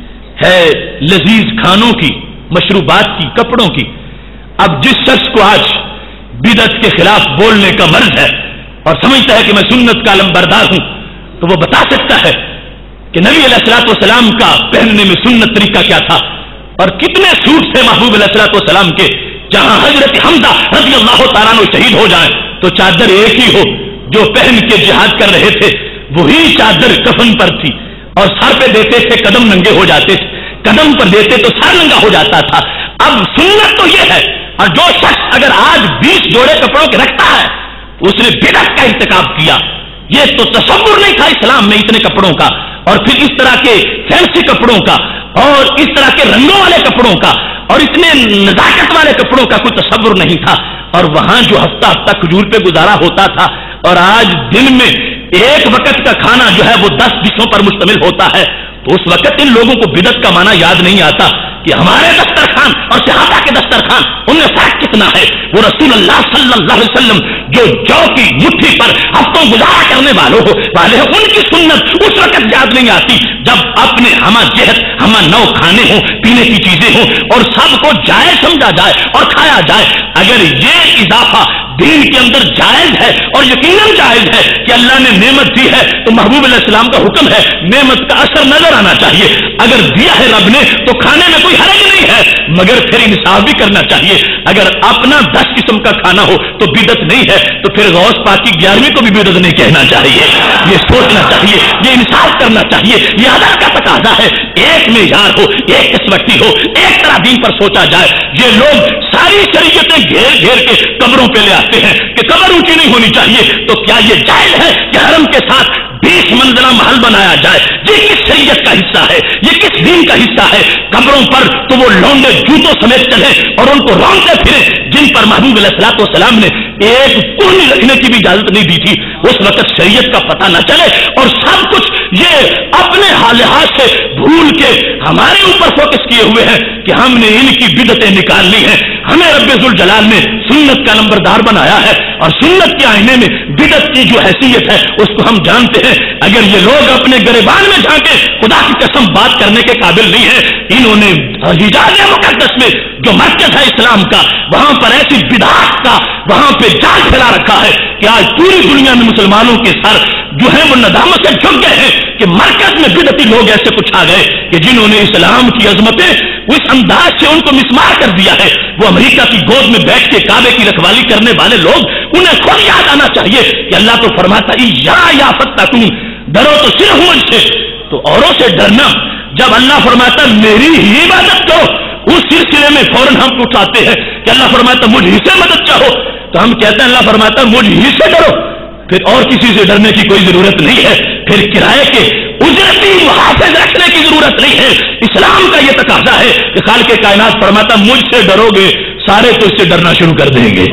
ہے لذیذ کھانوں کی، مشروبات کی، کپڑوں کی. اب جس شخص کو آج بدعت کے خلاف بولنے کا مرض ہے اور سمجھتا ہے کہ میں سنت کا علمبردار ہوں تو وہ بتا سکتا ہے کہ نبی علیہ الصلوۃ والسلام کا پہننے میں سنت طریقہ کیا تھا اور کتنے سوٹ تھے محبوب علیہ الصلوۃ والسلام کے. جہاں حضرت حمزہ رضی اللہ تعالیٰ عنہ شہید ہو جائیں تو چادر ایک ہی ہو جو پہن کے جہاد کر رہے تھے، وہی چادر کفن پر تھی اور سر پہ دیتے تھے قدم ننگے ہو جاتے تھے، قدم پر دیتے تو سر ننگا ہو جاتا تھا. اب سنت تو یہ ہے، اور جو شخص اگر آج 20 جوڑے کپڑوں کے رکھتا ہے اس نے بدعت کا ارتکاب کیا. یہ تو تصور نہیں تھا اسلام میں اتنے کپڑوں کا اور پھر اس طرح کے فینسی کپڑوں کا اور اس طرح کے رنگوں والے کپڑوں کا اور اتنے نزاکت والے کپڑوں کا کوئی تصور نہیں تھا. اور وہاں جو ہفتہ ہفتہ کھجور پہ گزارا ہوتا تھا اور آج دن میں ایک وقت کا کھانا جو ہے وہ 10 ڈشوں پر مشتمل ہوتا ہے، تو اس وقت ان لوگوں کو بدعت کا معنی یاد نہیں آتا کہ ہمارے دسترخوان اور صحابہ کے دسترخوان ان میں فرق کتنا ہے. وہ رسول اللہ صلی اللہ علیہ وسلم جو کی مٹھی پر ہفتوں گزارا کرنے والے ہیں، ان کی سنت اس وقت یاد نہیں آتی جب اپنے ہما جہت ہما نو کھانے ہوں، پینے کی چیزیں ہوں اور سب کو جائز سمجھا جائے اور کھایا جائے. اگر یہ اضافہ دین کے اندر جائز ہے اور یقیناً جائز ہے کہ اللہ نے نعمت دی ہے تو محبوب علیہ السلام کا حکم ہے نعمت کا اثر نظر آنا چاہیے. اگر دیا ہے رب نے تو کھانے میں کوئی حرج نہیں ہے، مگر پھر انصاف بھی کرنا چاہیے. اگر اپنا 10 قسم کا کھانا ہو تو بدعت نہیں ہے تو پھر غوث پاک کی 11ویں کو بھی بدعت نہیں کہنا چاہیے. یہ سوچنا چاہیے، یہ انصاف کرنا چاہیے. یہ ادب کا تقاضا ہے، ایک معیار ہو، ایک قسمتی ہو، ایک طرح دین پر سوچا جائے. یہ لوگ ساری شریعتیں گھیر گھیر کے قبروں پہ لے آتے ہیں کہ قبر اونچی نہیں ہونی چاہیے. تو کیا یہ جائز ہے کہ حرم کے ساتھ 20 منزلہ محل بنایا جائے؟ یہ کس شریعت کا حصہ ہے؟ یہ کس دین کا حصہ ہے؟ قبروں پر تو وہ لونڈے جوتوں سمیت چلے اور ان کو رونتے پھرے جن پر محبوب علیہ الصلوۃ والسلام نے ایک کوہنی رکھنے کی بھی اجازت نہیں دی تھی. اس وقت شریعت کا پتہ نہ چلے اور سب کچھ یہ اپنے لحاظ سے بھول کے ہمارے اوپر فوکس کیے ہوئے ہیں کہ ہم نے ان کی بدعتیں نکال لی ہیں. ہمیں رب ذوالجلال نے سنت کا نمبردار بنایا ہے اور سنت کے آئینے میں بدعت کی جو حیثیت ہے اس کو ہم جانتے ہیں. اگر یہ لوگ اپنے گریبان میں جھانکے خدا کی قسم بات کرنے کے قابل نہیں ہے. انہوں نے حجاز مقدس میں جو مرکز ہے اسلام کا وہاں پر ایسی بدعات کا وہاں پہ جال پھیلا رکھا ہے کہ آج پوری دنیا میں مسلمانوں کے سر جو ہے وہ ندامت سے جھک گئے ہیں کہ مرکز میں بدعتی لوگ ایسے کچھ آ گئے کہ جنہوں نے اسلام کی عظمتیں اس انداز سے ان کو مسمار کر دیا ہے. وہ امریکہ کی گود میں بیٹھ کے کعبے کی رکھوالی کرنے والے لوگ انہیں خود یاد آنا چاہیے کہ اللہ تو فرماتا یا فتقون، ڈرو تو صرف مجھ سے. تو اوروں سے ڈرنا، جب اللہ فرماتا میری ہی عبادت کرو اس سلسلے میں فوراً ہم اٹھاتے ہیں کہ اللہ فرماتا مجھ ہی سے مدد چاہو، تو ہم کہتے ہیں اللہ فرماتا مجھ ہی سے ڈرو، پھر اور کسی سے ڈرنے کی کوئی ضرورت نہیں ہے. پھر کرائے کے اجرتی محافظ رکھنے کی ضرورت نہیں ہے. اسلام کا یہ تقاضا ہے کہ خالق کائنات فرماتا مجھ سے ڈرو گے سارے تو اس سے ڈرنا شروع کر دیں گے.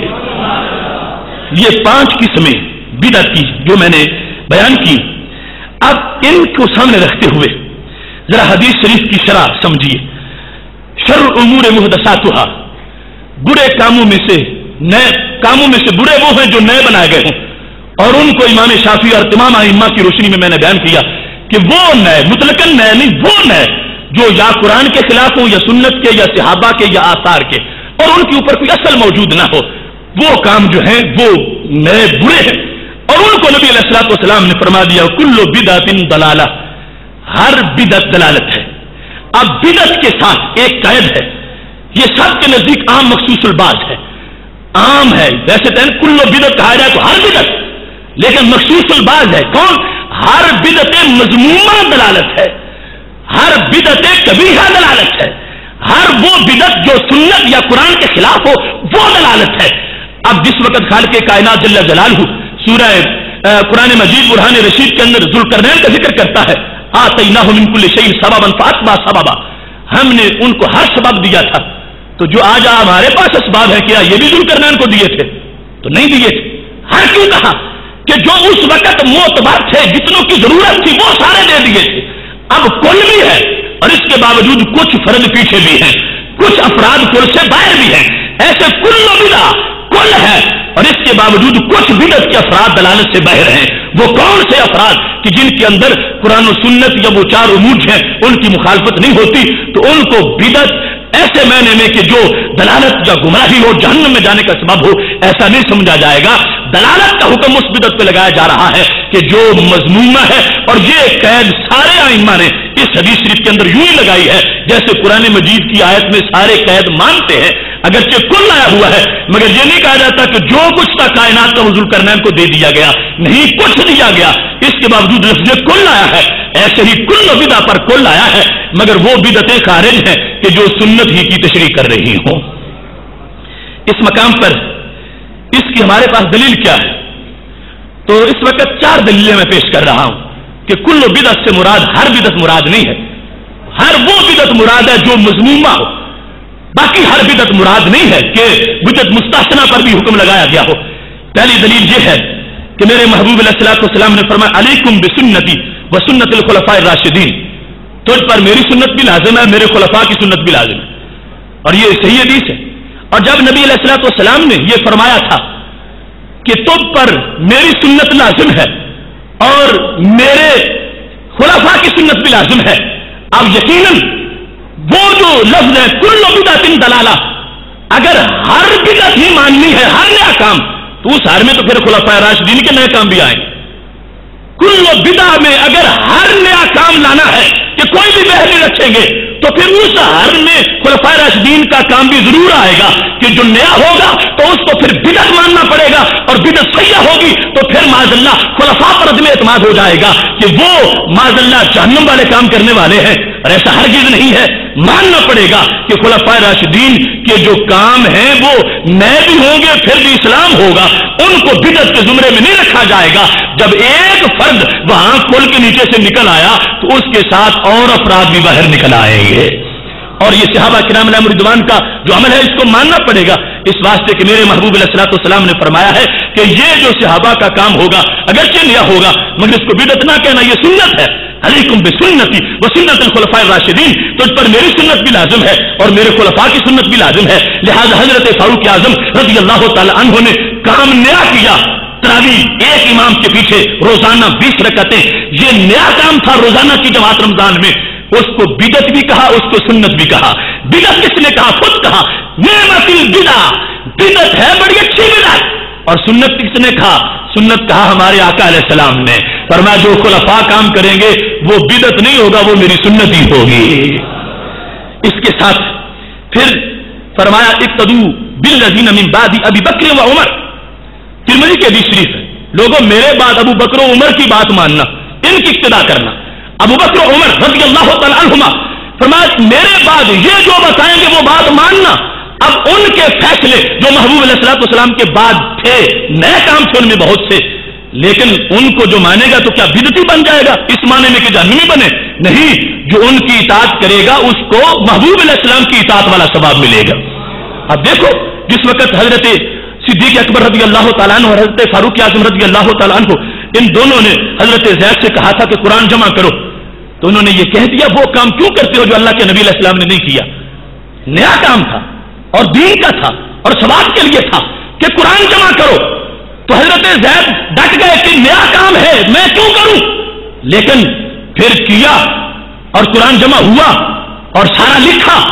یہ 5 قسمیں بدعت کی جو میں نے بیان کی. اب ان کو سامنے رکھتے ہوئے ذرا حدیث شریف کی شرح سمجھیے. شر الامور محدثاتها، برے کاموں میں سے نئے کاموں میں سے برے وہ ہیں جو نئے بنائے گئے ہوں. اور ان کو امام شافعی اور تمام ائمہ کی روشنی میں نے بیان کیا کہ وہ نئے مطلقاً نئے نہیں، وہ نئے جو یا قرآن کے خلاف ہوں یا سنت کے یا صحابہ کے یا آثار کے، اور ان کے اوپر کوئی اصل موجود نہ ہو، وہ کام جو ہیں وہ نئے برے ہیں۔ اور ان کو نبی علیہ الصلوۃ والسلام نے فرما دیا کل بدعۃ ضلالہ، ہر بدعت دلالت ہے۔ اب بدعت کے ساتھ ایک قید ہے، یہ سب کے نزدیک عام مخصوص الباز ہے، عام ہے، ویسے تو کل بدعت کہا جائے تو ہر بدعت، لیکن مخصوص الباز ہے کون؟ ہر بدعت مذمومہ دلالت ہے، ہر بدعت کبیحہ دلالت ہے، ہر وہ بدعت جو سنت یا قرآن کے خلاف ہو وہ دلالت ہے۔ اب جس وقت خالق کائنات جل جلالہ سورہ قرآن مجید برہان رشید کے اندر ذوالقرنین کا ذکر کرتا ہے، آتیناہ من کل شیء سببا فاتبع سببا، ہم نے ان کو ہر سبب دیا تھا، تو جو آج ہمارے پاس اسباب ہے کیا یہ بھی ذوالقرنین کو دیے تھے؟ تو نہیں دیے تھے۔ ہر کیوں کہا کہ جو اس وقت معتبر تھے، جتنوں کی ضرورت تھی وہ سارے دے دیے تھے۔ اب کل بھی ہے اور اس کے باوجود کچھ فرد پیچھے بھی ہیں، کچھ افراد کل سے باہر بھی ہیں، ایسے کل بدعہ کل ہے اور اس کے باوجود کچھ بدعت کے افراد دلالت سے باہر ہیں۔ وہ کون سے افراد کہ جن کے اندر قرآن و سنت یا وہ چار امور ہیں ان کی مخالفت نہیں ہوتی، تو ان کو بدعت ایسے معنی میں کہ جو دلالت یا گمراہی ہو، جہنم میں جانے کا سبب ہو، ایسا نہیں سمجھا جائے گا۔ دلالت کا حکم اس بدعت پہ لگایا جا رہا ہے کہ جو مذمومہ ہے، اور یہ قید سارے ائمہ نے اس حدیث شریف کے اندر یوں ہی لگائی ہے جیسے قرآن مجید کی آیت میں سارے قید مانتے ہیں، اگرچہ کل آیا ہوا ہے، مگر یہ نہیں کہا جاتا کہ جو کچھ تھا کائنات کا ذوالقرنین کو دے دیا گیا، نہیں کچھ دیا گیا، اس کے باوجود لفظ کل آیا ہے۔ ایسے ہی کل بدعہ پر کل آیا ہے، مگر وہ بدعتیں خارج ہیں کہ جو سنت ہی کی تشریح کر رہی ہوں۔ اس مقام پر اس کی ہمارے پاس دلیل کیا ہے؟ تو اس وقت 4 دلیلیں میں پیش کر رہا ہوں کہ کل بدعت سے مراد ہر بدعت مراد نہیں ہے، ہر وہ بدعت مراد ہے جو مذمومہ ہو، باقی ہر بدعت مراد نہیں ہے کہ بدعت مستحسنہ پر بھی حکم لگایا گیا ہو۔ پہلی دلیل یہ ہے کہ میرے محبوب علیہ الصلوۃ والسلام نے فرمایا علیکم بسنتی وسنت الخلفاء الراشدین، تجھ پر میری سنت بھی لازم ہے، میرے خلفاء کی سنت بھی لازم ہے، اور یہ صحیح حدیث ہے۔ اور جب نبی علیہ الصلوۃ والسلام نے یہ فرمایا تھا کہ تجھ پر میری سنت لازم ہے اور میرے خلفاء کی سنت بھی لازم ہے، اب یقیناً وہ جو لفظ ہے کل بدعۃ ضلالہ، اگر ہر بدعت ہی ماننی ہے، ہر نیا کام، تو اس ہر میں تو پھر خلفاء راشدین کے نئے کام بھی آئیں گے۔ کل بدعہ میں اگر ہر نیا کام لانا ہے کہ کوئی بھی بحث رکھیں گے تو پھر اس ہر میں خلفاء راشدین کا کام بھی ضرور آئے گا کہ جو نیا ہوگا تو اس کو پھر بدعت ماننا پڑے گا، اور بدعت سیاح ہوگی تو پھر معاذ اللہ خلفاء پر عدم اعتماد ہو جائے گا کہ وہ معاذ اللہ جہنم والے کام کرنے والے ہیں، اور ایسا ہرگز نہیں ہے۔ ماننا پڑے گا کہ خلفاء راشدین کے جو کام ہیں وہ نئے بھی ہوں گے، پھر بھی اسلام ہوگا، ان کو بدعت کے زمرے میں نہیں رکھا جائے گا۔ جب ایک فرد وہاں کل کے نیچے سے نکل آیا تو اس کے ساتھ اور افراد بھی باہر نکل آئیں گے، اور یہ صحابہ کرام علیہم رضوان کا جو عمل ہے اس کو ماننا پڑے گا، اس واسطے کہ میرے محبوب علیہ الصلوۃ والسلام نے فرمایا ہے کہ یہ جو صحابہ کا کام ہوگا اگرچہ نیا ہوگا مگر اس کو بدعت نہ کہنا، یہ سنت ہے۔ علیکم بسنتی وسنت الخلفاء الراشدین، تجھ پر میری سنت بھی لازم ہے اور میرے خلفاء کی سنت بھی لازم ہے۔ لہذا حضرت فاروق اعظم رضی اللہ تعالی عنہ نے کام نیا کیا، تراویح ایک امام کے پیچھے روزانہ 20 رکعتیں، یہ نیا کام تھا روزانہ کی جماعت رمضان میں، اس کو بدعت بھی کہا، اس کو سنت بھی کہا۔ بدعت کس نے کہا؟ خود کہا نعمت البدع، بدعت ہے بڑی اچھی بدعت، اور سنت کس نے کہا؟ سنت کہا ہمارے آقا علیہ السلام نے، فرمایا جو خلفاء کام کریں گے وہ بدعت نہیں ہوگا، وہ میری سنت ہی ہوگی۔ اس کے ساتھ پھر فرمایا اقتدوا بالذین من بعد ابی بکر و عمر، ترمذی کی حدیث شریف ہے، لوگوں میرے بعد ابو بکر و عمر کی بات ماننا، ان کی اقتداء کرنا۔ ابو بکر و عمر رضی اللہ تعالی عنہما فرمایا میرے بعد یہ جو بتائیں گے وہ بات ماننا۔ اب ان کے فیصلے جو محبوب علیہ الصلوۃ والسلام کے بعد تھے، نئے کام تھے ان میں بہت سے، لیکن ان کو جو مانے گا تو کیا بدعتی بن جائے گا؟ اس معنی میں کہ جہنمی بنے؟ نہیں، جو ان کی اطاعت کرے گا اس کو محبوب علیہ السلام کی اطاعت والا ثواب ملے گا۔ اب دیکھو جس وقت حضرت صدیق اکبر رضی اللہ تعالیٰ عنہ اور حضرت فاروق اعظم رضی اللہ تعالیٰ عنہ ان دونوں نے حضرت زید سے کہا تھا کہ قرآن جمع کرو، تو انہوں نے یہ کہہ دیا وہ کام کیوں کرتے ہو جو اللہ کے نبی علیہ السلام نے نہیں کیا؟ نیا کام تھا اور دین کا تھا اور ثواب کے لیے تھا کہ قرآن جمع کرو، تو حضرت زید ڈٹ گئے کہ نیا کام ہے میں کیوں کروں، لیکن پھر کیا اور قرآن جمع ہوا اور سارا لکھا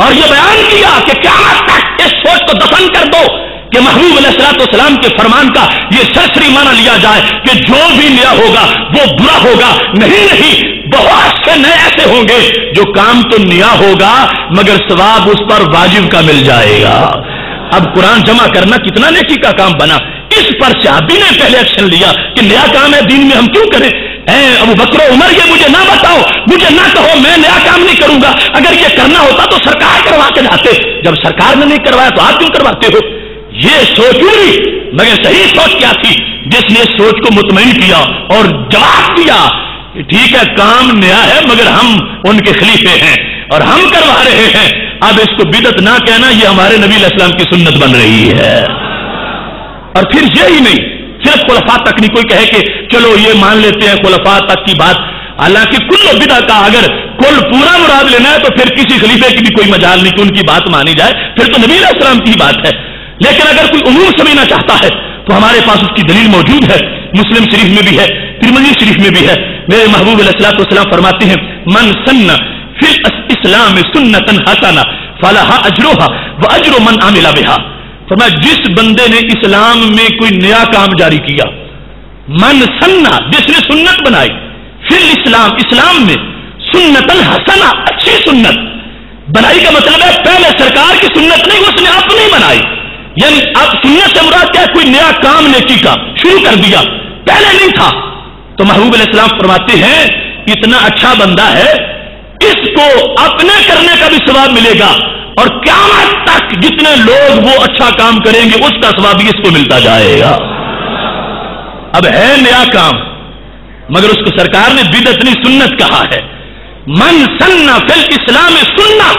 اور یہ بیان کیا کہ قیامت تک اس سوچ کو دفن کر دو کہ محبوب علیہ السلام کے فرمان کا یہ سرسری معنی لیا جائے کہ جو بھی نیا ہوگا وہ برا ہوگا. نہیں, بہت سے نئے ایسے ہوں گے جو کام تو نیا ہوگا مگر ثواب اس پر واجب کا مل جائے گا. اب قرآن جمع کرنا کتنا نیکی کا کام بنا. اس پر صحابی نے پہلے ایکشن لیا کہ نیا کام ہے دین میں ہم کیوں کریں. اے ابو بکر و عمر یہ مجھے نہ بتاؤ, مجھے نہ کہو, میں نیا کام نہیں کروں گا. اگر یہ کرنا ہوتا تو سرکار کروا کے جاتے. جب سرکار نے نہیں کروایا تو آپ کیوں کرواتے ہو. یہ سوچ ہوئی مگر صحیح سوچ کیا تھی جس نے سوچ کو مطمئن کیا اور جواب دیا ٹھیک ہے کام نیا ہے مگر ہم ان کے خلیفے ہیں اور ہم کروا رہے ہیں. اب اس کو بدعت نہ کہنا, یہ ہمارے نبی علیہ السلام کی سنت بن رہی ہے. اور پھر یہی نہیں, صرف خلفاء تک نہیں. کوئی کہے کہ چلو یہ مان لیتے ہیں خلفاء تک کی بات, حالانکہ کل بدعت کا اگر کل پورا مراد لینا ہے تو پھر کسی خلیفے کی بھی کوئی مجال نہیں کہ ان کی بات مانی جائے, پھر تو نبی علیہ السلام کی بات ہے. لیکن اگر کوئی عموم سمجھنا چاہتا ہے تو ہمارے پاس اس کی دلیل موجود ہے. مسلم شریف میں بھی ہے, ترمذی شریف میں بھی ہے. میرے محبوب علیہ الصلوۃ والسلام فرماتے ہیں من سن فی الاسلام سنتا حسنہ فلھا اجرھا واجر من عمل بها. فرمایا جس بندے نے اسلام میں کوئی نیا کام جاری کیا, من سنہ جس نے سنت بنائی, فی الاسلام اسلام میں سنتا حسنہ اچھی سنت بنائی کا مطلب ہے پہلے سرکار کی سنت نہیں, اس نے اپنی بنائی. یعنی اب سنت سے مراد کیا, کوئی نیا کام نیکی کا شروع کر دیا, پہلے نہیں تھا. تو محبوب علیہ السلام فرماتے ہیں اتنا اچھا بندہ ہے, اس کو اپنے کرنے کا بھی ثواب ملے گا اور قیامت تک جتنے لوگ وہ اچھا کام کریں گے اس کا ثواب بھی اس کو ملتا جائے گا. اب ہے نیا کام مگر اس کو سرکار نے بدعت نہیں سنت کہا ہے. من سن فی الاسلام سنہ,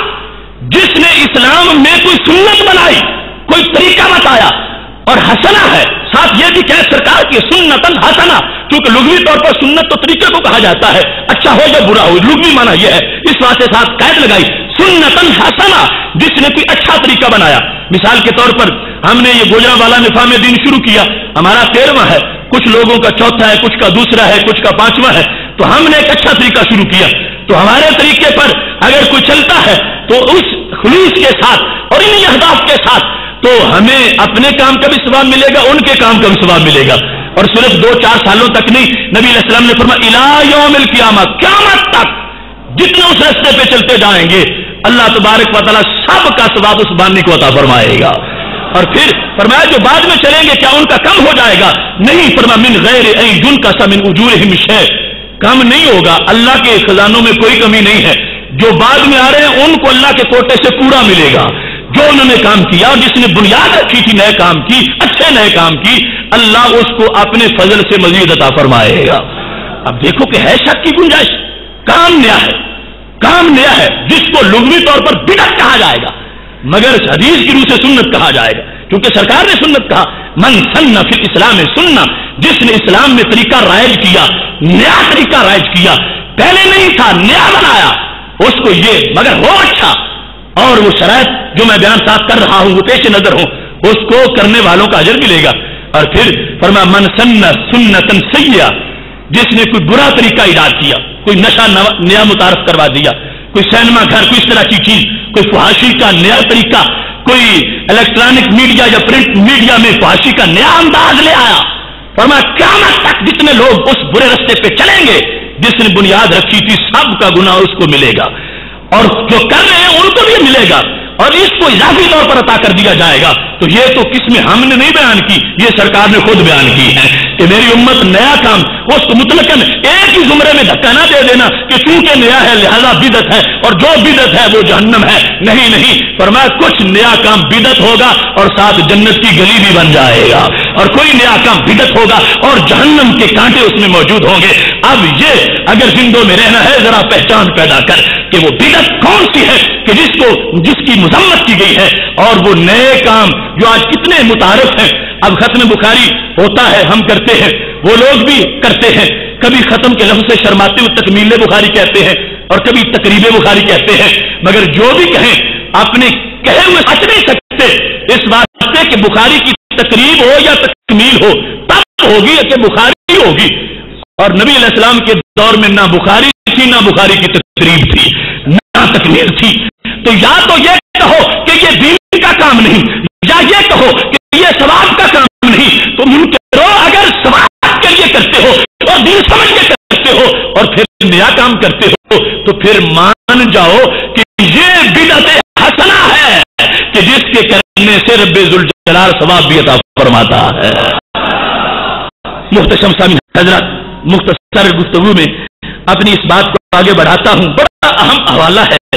جس نے اسلام میں کوئی سنت بنائی, کوئی طریقہ بتایا اور حسنہ ہے, ساتھ یہ بھی کہ سرکار کی سنتن حسنہ, کیونکہ لغوی طور پر سنت تو طریقے کو کہا جاتا ہے, اچھا ہو یا برا ہو, لغوی معنی یہ ہے. اس واسطے ساتھ قید لگائی سنتن حسنہ, جس نے کوئی اچھا طریقہ بنایا. مثال کے طور پر ہم نے یہ گوجرانوالا نفام دین شروع کیا, ہمارا 13واں ہے, کچھ لوگوں کا چوتھا ہے, کچھ کا دوسرا ہے, کچھ کا 5واں ہے. تو ہم نے ایک اچھا طریقہ شروع کیا, تو ہمارے طریقے پر اگر کوئی چلتا ہے تو اس خلوص کے ساتھ اور انہی اہداف کے ساتھ تو ہمیں اپنے کام کا بھی ثواب ملے گا, ان کے کام کا بھی ثواب ملے گا. اور صرف 2-4 سالوں تک نہیں, نبی علیہ السلام نے فرمایا الی یوم القیامہ, قیامت تک جتنے اس راستے پہ چلتے جائیں گے اللہ تبارک و تعالیٰ سب کا ثواب اس باننے کو عطا فرمائے گا. اور پھر فرمایا جو بعد میں چلیں گے کیا ان کا کم ہو جائے گا؟ نہیں, فرمایا من غیر ان ينقص من اجورهم شيء, کم نہیں ہوگا, اللہ کے خزانوں میں کوئی کمی نہیں ہے. جو بعد میں آ رہے ہیں ان کو اللہ کے کوٹے سے پورا ملے گا. جو انہوں نے کام کیا, جس نے بنیاد رکھی تھی نئے کام کی, اچھے نئے کام کی, اللہ اس کو اپنے فضل سے مزید عطا فرمائے گا. اب دیکھو کہ ہے شک کی گنجائش, کام نیا ہے, کام نیا ہے جس کو لغوی طور پر بدعت کہا جائے گا مگر حدیث کی روح سے سنت کہا جائے گا, کیونکہ سرکار نے سنت کہا. من سن فی الاسلام سنہ, جس نے اسلام میں طریقہ رائج کیا, نیا طریقہ رائج کیا, پہلے نہیں تھا, نیا بنایا, اس کو یہ مگر ہو اچھا, اور وہ شرائط جو میں بیان ساتھ کر رہا ہوں وہ پیش نظر ہوں, اس کو کرنے والوں کا اجر ملے گا. اور پھر فرمایا من سن سنتا سیئہ, جس نے کوئی برا طریقہ ایجاد کیا, کوئی نشہ نیا متعارف کروا دیا, کوئی سینما گھر, کوئی اس طرح کی چیز, کوئی فحاشی کا نیا طریقہ, کوئی الیکٹرانک میڈیا یا پرنٹ میڈیا میں فحاشی کا نیا انداز لے آیا. فرمایا قیامت تک جتنے لوگ اس برے راستے پہ چلیں گے جس نے بنیاد رکھی تھی سب کا گناہ اس کو ملے گا, اور جو کر رہے ہیں ان کو بھی ملے گا, اور اس کو اضافی طور پر عطا کر دیا جائے گا. تو یہ تو قسم ہم نے نہیں بیان کی, یہ سرکار نے خود بیان کی ہے کہ میری امت نیا کام, اس کو مطلقاً ایک ہی زمرے میں دھکا نہ دے دینا کہ چونکہ نیا ہے لہذا بدعت ہے اور جو بدعت ہے وہ جہنم ہے. نہیں نہیں, فرمایا کچھ نیا کام بدعت ہوگا اور ساتھ جنت کی گلی بھی بن جائے گا, اور کوئی نیا کام بدعت ہوگا اور جہنم کے کانٹے اس میں موجود ہوں گے. اب یہ اگر زندوں میں رہنا ہے ذرا پہچان پیدا کر کہ وہ بدعت کون سی ہے کہ جس کی مذمت کی گئی ہے, اور وہ نئے کام جو آج کتنے متعارف ہیں. اب ختم بخاری ہوتا ہے, ہم کرتے ہیں, وہ لوگ بھی کرتے ہیں, کبھی ختم کے لفظ سے شرماتے ہوئے تکمیل بخاری کہتے ہیں اور کبھی تقریب بخاری کہتے ہیں, مگر جو بھی کہیں اپنے کہے ہوئے سچ نہیں سکتے. اس واسطے کہ بخاری کی تقریب ہو یا تکمیل ہو تب ہوگی کہ بخاری ہوگی, اور نبی علیہ السلام کے دور میں نہ بخاری تھی نہ بخاری کی تقریب تھی نہ تکمیل تھی. تو یا تو یہ کہو کہ یہ دین کا کام نہیں، یا یہ کہو کہ یہ ثواب کا کام نہیں. تو منکرو اگر ثواب کے لیے کرتے ہو اور دین سمجھ کے کرتے ہو اور پھر نیا کام کرتے ہو تو پھر مان جاؤ کہ یہ بدعت حسنہ ہے کہ جس کے کرنے سے رب ذوالجلال ثواب بھی عطا فرماتا ہے. محتشم سامعین حضرات، مختصر گفتگو میں اپنی اس بات کو آگے بڑھاتا ہوں. بڑا اہم حوالہ ہے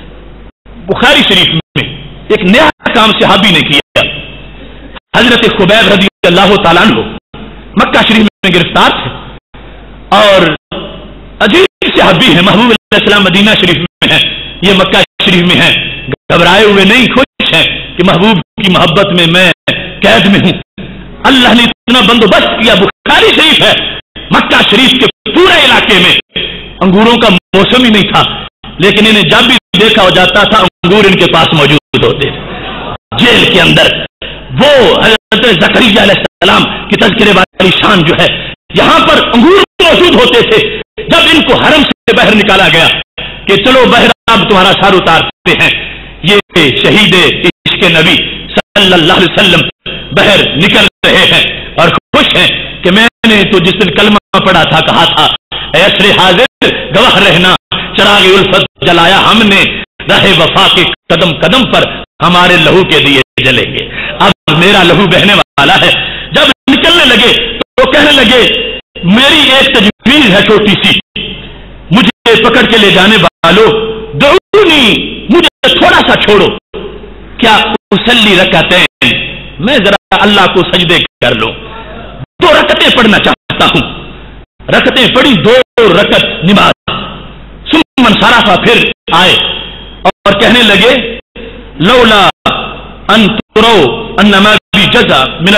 بخاری شریف میں. ایک نیا کام صحابی نے کیا. حضرت خبیب رضی اللہ تعالیٰ عنہ مکہ شریف میں گرفتار تھے اور عجیب صحابی ہیں. محبوب علیہ السلام مدینہ شریف میں ہیں، یہ مکہ شریف میں ہیں. گھبرائے ہوئے نہیں، خوش ہیں کہ محبوب کی محبت میں میں قید میں ہوں. اللہ نے اتنا بندوبست کیا. بخاری شریف ہے، مکہ شریف کے پورے علاقے میں انگوروں کا موسم ہی نہیں تھا، لیکن انہیں جب بھی دیکھا ہو جاتا تھا انگور ان کے پاس موجود ہوتے تھے. جیل کے اندر وہ حضرت زکریا علیہ السلام کی تذکرے والی شان جو ہے، یہاں پر انگور موجود ہوتے تھے. جب ان کو حرم سے باہر نکالا گیا کہ چلو باہر اب تمہارا سر اتارتے ہیں، یہ شہید عشق نبی صلی اللہ علیہ وسلم باہر نکل رہے ہیں اور خوش ہیں کہ میں نے تو جس دن کلمہ پڑھا تھا کہا تھا اے عصر حاضر گواہ رہنا، چراغ الفت جلایا ہم نے، راہ وفا کے قدم قدم پر ہمارے لہو کے دیے جلیں گے. اب میرا لہو بہنے والا ہے. جب نکلنے لگے تو کہنے لگے میری ایک تجویز ہے چھوٹی سی، مجھے پکڑ کے لے جانے والوں دعونی، مجھے تھوڑا سا چھوڑو، کیا اصلی رکعتین، میں ذرا اللہ کو سجدے کر لوں. 2 رکعتیں پڑھنا چاہتا ہوں. رکعتیں پڑھی، 2 رکعت نماز. ثم انصرف، پھر آئے اور کہنے لگے لولا ان تروا انما بی جزا من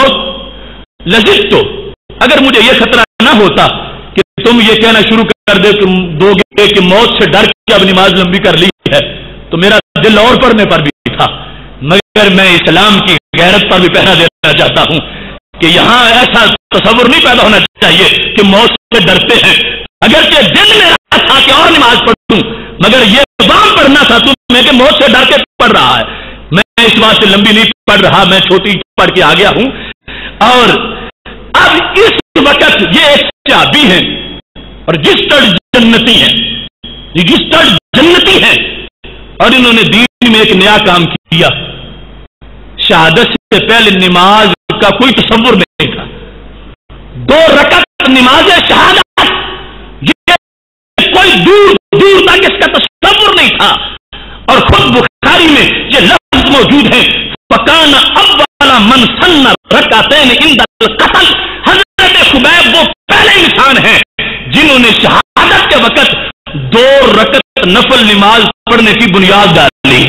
الموت لزدت، اگر مجھے یہ خطرہ نہ ہوتا کہ تم یہ کہنا شروع کر دو گے کہ موت سے ڈر کے اب نماز لمبی کر لی ہے تو میرا دل اور پڑھنے پر بھی تھا، مگر میں اسلام کی غیرت پر بھی پہرا دینا چاہتا ہوں کہ یہاں ایسا تصور نہیں پیدا ہونا چاہیے کہ موت سے ڈرتے ہیں. اگرچہ دل میں رہا تھا کہ اور نماز پڑھوں، مگر یہ بام پڑھنا تھا تمہیں کہ موت سے ڈر کے پڑھ رہا ہے. میں اس بات سے لمبی نہیں پڑھ رہا، میں چھوٹی پڑھ کے آ گیا ہوں. اور اب اس وقت یہ ایک صحابی ہیں اور رجسٹرڈ جنتی ہیں، رجسٹرڈ جنتی ہیں، اور انہوں نے دین میں ایک نیا کام کیا. شہادت سے پہلے نماز کا کوئی تصور نہیں تھا. 2 رکعت نماز شہادت، یہ کوئی دور دور تک اس کا تصور نہیں تھا. اور خود بخاری میں یہ لفظ موجود ہے فکان اول من سن رکعتین عند القتل. حضرت خبیب وہ پہلے انسان ہیں جنہوں نے شہادت کے وقت 2 رکعت نفل نماز پڑھنے کی بنیاد ڈالی.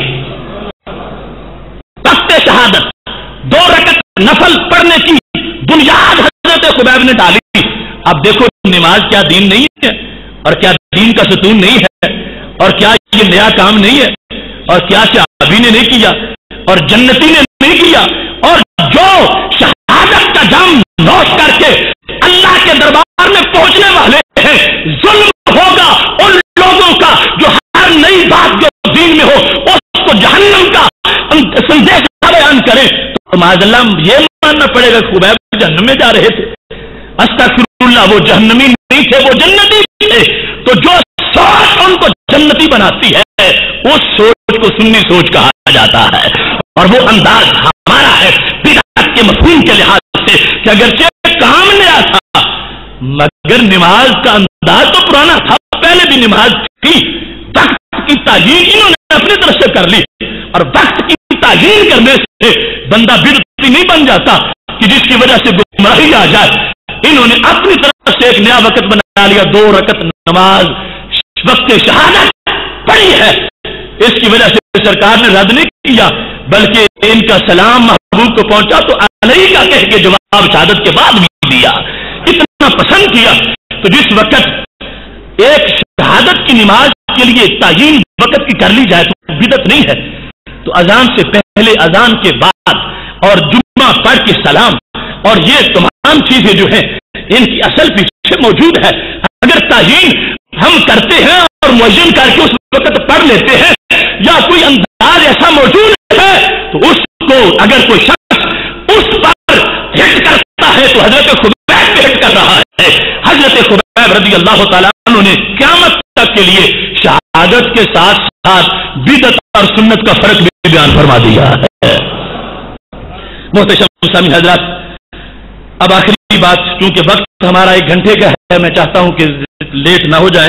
وقت شہادت 2 رکعت نفل پڑھنے کی بنیاد حضرت خبیب نے ڈالی. اب دیکھو نماز کیا دین نہیں ہے، اور کیا دین کا ستون نہیں ہے، اور کیا یہ نیا کام نہیں ہے، اور کیا صحابی نے نہیں کیا اور جنتی نے نہیں کیا. اور جو شہادت کا جام نوش کر کے اللہ کے دربار میں پہنچنے والے ہیں، ظلم ہوگا ان لوگوں کا جو ہر نئی بات جو دین میں ہو اس کو جہنم کا سندیش بیان کریں. تو معاذ اللہ یہ ماننا پڑے گا خبیب جہنم میں جا رہے تھے. استغفر اللہ، وہ جہنمی نہیں تھے، وہ جنتی تھے. تو جو سوچ ان کو جنتی بناتی ہے اس سوچ کو سنی سوچ کہا جاتا ہے. اور وہ انداز ہمارا ہے بدعت کے مفہوم کے لحاظ سے کہ اگرچہ کام نیا تھا مگر نماز کا انداز تو پرانا تھا. پہلے بھی نماز تھی. وقت کی تعیین انہوں نے اپنی طرف سے کر لی، اور وقت کی تعیین کرنے سے بندہ بدعتی نہیں بن جاتا کہ جس کی وجہ سے گمراہی آ جائے. انہوں نے اپنی طرف سے ایک نیا وقت بنا لیا. 2 رکعت نماز وقت شہادت پڑھی ہے. اس کی وجہ سے سرکار نے رد نہیں کیا بلکہ ان کا سلام محبوب کو پہنچا تو علیہ کا کہہ کے جواب شہادت کے بعد بھی دیا. اتنا پسند کیا. تو جس وقت ایک شہادت کی نماز کے لیے تعیین وقت کی کر لی جائے تو بدعت نہیں ہے. تو اذان سے پہلے، اذان کے بعد اور جمعہ پڑھ کے سلام، اور یہ تمام چیزیں جو ہیں ان کی اصل پیچھے موجود ہے. اگر تعیین ہم کرتے ہیں اور مؤذن کر کے اس وقت پڑھ لیتے ہیں، یا کوئی انداز ایسا موجود ہے تو اس کو اگر کوئی شخص اس پر ہٹ کرتا ہے تو حضرت خبیب پہ ہٹ کر رہا ہے. حضرت خبیب رضی اللہ تعالیٰ عنہ نے قیامت تک کے لیے شہادت کے ساتھ ساتھ بدعت اور سنت کا فرق بھی بیان فرما دیا ہے. محترم سامعین حضرات، اب آخری بات، چونکہ وقت ہمارا 1 گھنٹے کا ہے، میں چاہتا ہوں کہ لیٹ نہ ہو جائیں.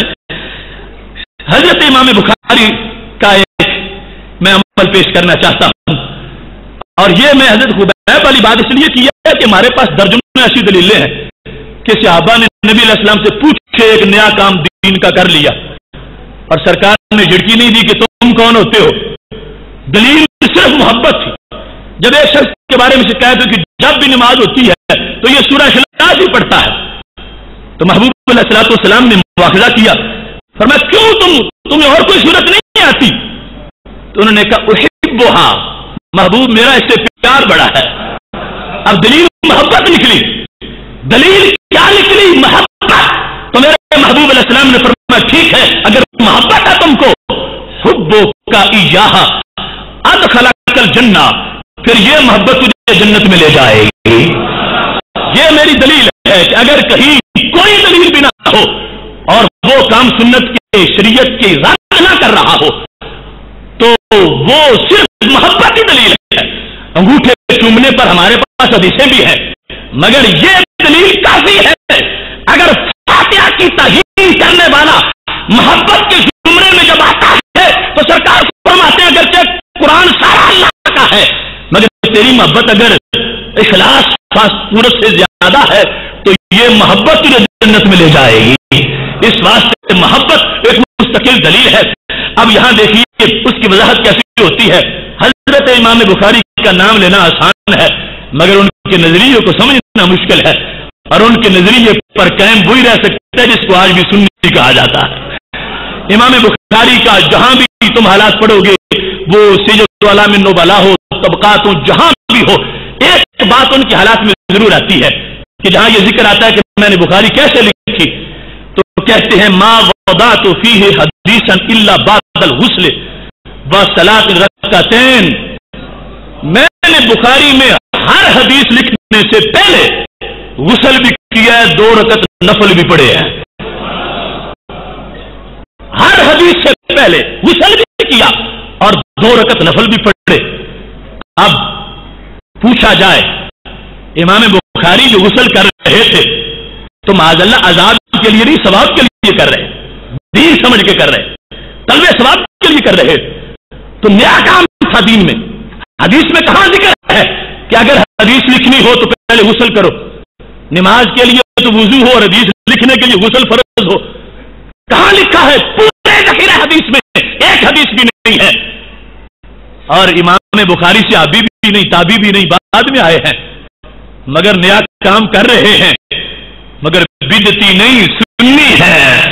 حضرت امام بخاری کا ایک میں عمل پیش کرنا چاہتا ہوں، اور یہ میں حضرت خبیب والی بات اس لیے کی ہے کہ ہمارے پاس درجنوں ایسی دلیلیں ہیں کہ صحابہ نے نبی علیہ السلام سے پوچھ کے ایک نیا کام دین کا کر لیا اور سرکار نے جھڑکی نہیں دی کہ تم کون ہوتے ہو. دلیل صرف محبت تھی. جب ایک شخص کے بارے میں شکایت ہوئی کہ جب بھی نماز ہوتی ہے تو یہ سورہ اخلاص ہی پڑھتا ہے، تو محبوب علیہ الصلوۃ والسلام نے مواخذہ کیا، فرمایا کیوں تمہیں اور کوئی صورت نہیں آتی؟ تو انہوں نے کہا احبھا، محبوب میرا اس سے پیار بڑا ہے. اب دلیل محبت نکلی. دلیل کیا نکلی؟ محبت. تو میرے محبوب علیہ السلام نے فرمایا ٹھیک ہے، اگر محبت ہے تم کو، حبو کا ایہا ادخلک الجنہ، پھر یہ محبت تجھے جنت میں لے جائے گی. یہ میری دلیل ہے کہ اگر کہیں کوئی دلیل بھی نہ ہو اور وہ کام سنت کے شریعت کی رد نہ کر رہا ہو تو وہ صرف محبت کی دلیل ہے. انگوٹھے چومنے پر ہمارے پاس حدیثیں بھی ہیں، مگر یہ دلیل کافی ہے. اگر فاتحہ کی توہین کرنے والا محبت کے زمرے میں جب آتا ہے تو سرکار فرماتے ہیں اگرچہ قرآن سارا اللہ کا ہے مگر تیری محبت اگر اخلاص صورت سے زیادہ ہے تو یہ محبت تجھے جنت میں لے جائے گی. اس واسطے محبت ایک مستقل دلیل ہے. اب یہاں دیکھیے اس کی وضاحت کیسی ہوتی ہے. حضرت امام بخاری کا نام لینا آسان ہے مگر ان کے نظریے کو سمجھنا مشکل ہے، اور ان کے نظریے پر قائم وہی رہ سکتا ہے جس کو آج بھی سنی کہا جاتا ہے. امام بخاری کا جہاں بھی تم حالات پڑھو گے، وہ سیرۃ اعلام النبلاء ہو، طبقات ہو، جہاں بھی ہو، ایک بات ان کے حالات میں ضرور آتی ہے کہ جہاں یہ ذکر آتا ہے کہ میں نے بخاری کیسے لکھی تو کہتے ہیں ما وضعت فیہ حدیثا الا بعد الغسل وصلاۃ رکعتین. میں نے بخاری میں ہر حدیث لکھنے سے پہلے غسل بھی کیا ہے، 2 رکعت نفل بھی پڑھے ہیں. ہر حدیث سے پہلے غسل بھی کیا اور 2 رکعت نفل بھی پڑھے. اب پوچھا جائے امام بخاری جو غسل کر رہے تھے تو معاذ اللہ عذاب کے لیے نہیں، ثواب کے لیے کر رہے، دین سمجھ کے کر رہے، طلب ثواب کے لیے کر رہے، تو نیا کام تھا دین میں. حدیث میں کہاں ذکر ہے کہ اگر حدیث لکھنی ہو تو پہلے غسل کرو؟ نماز کے لیے تو وضو ہو اور حدیث لکھنے کے لیے غسل فرض ہو. کہاں لکھا ہے؟ پورے ذخیرہ حدیث میں ایک حدیث بھی نہیں ہے. اور امام بخاری سے ابھی بھی نہیں، تابعی بھی نہیں، بعد میں آئے ہیں مگر نیا کام کر رہے ہیں، مگر بدعتی نہیں، سنی ہے.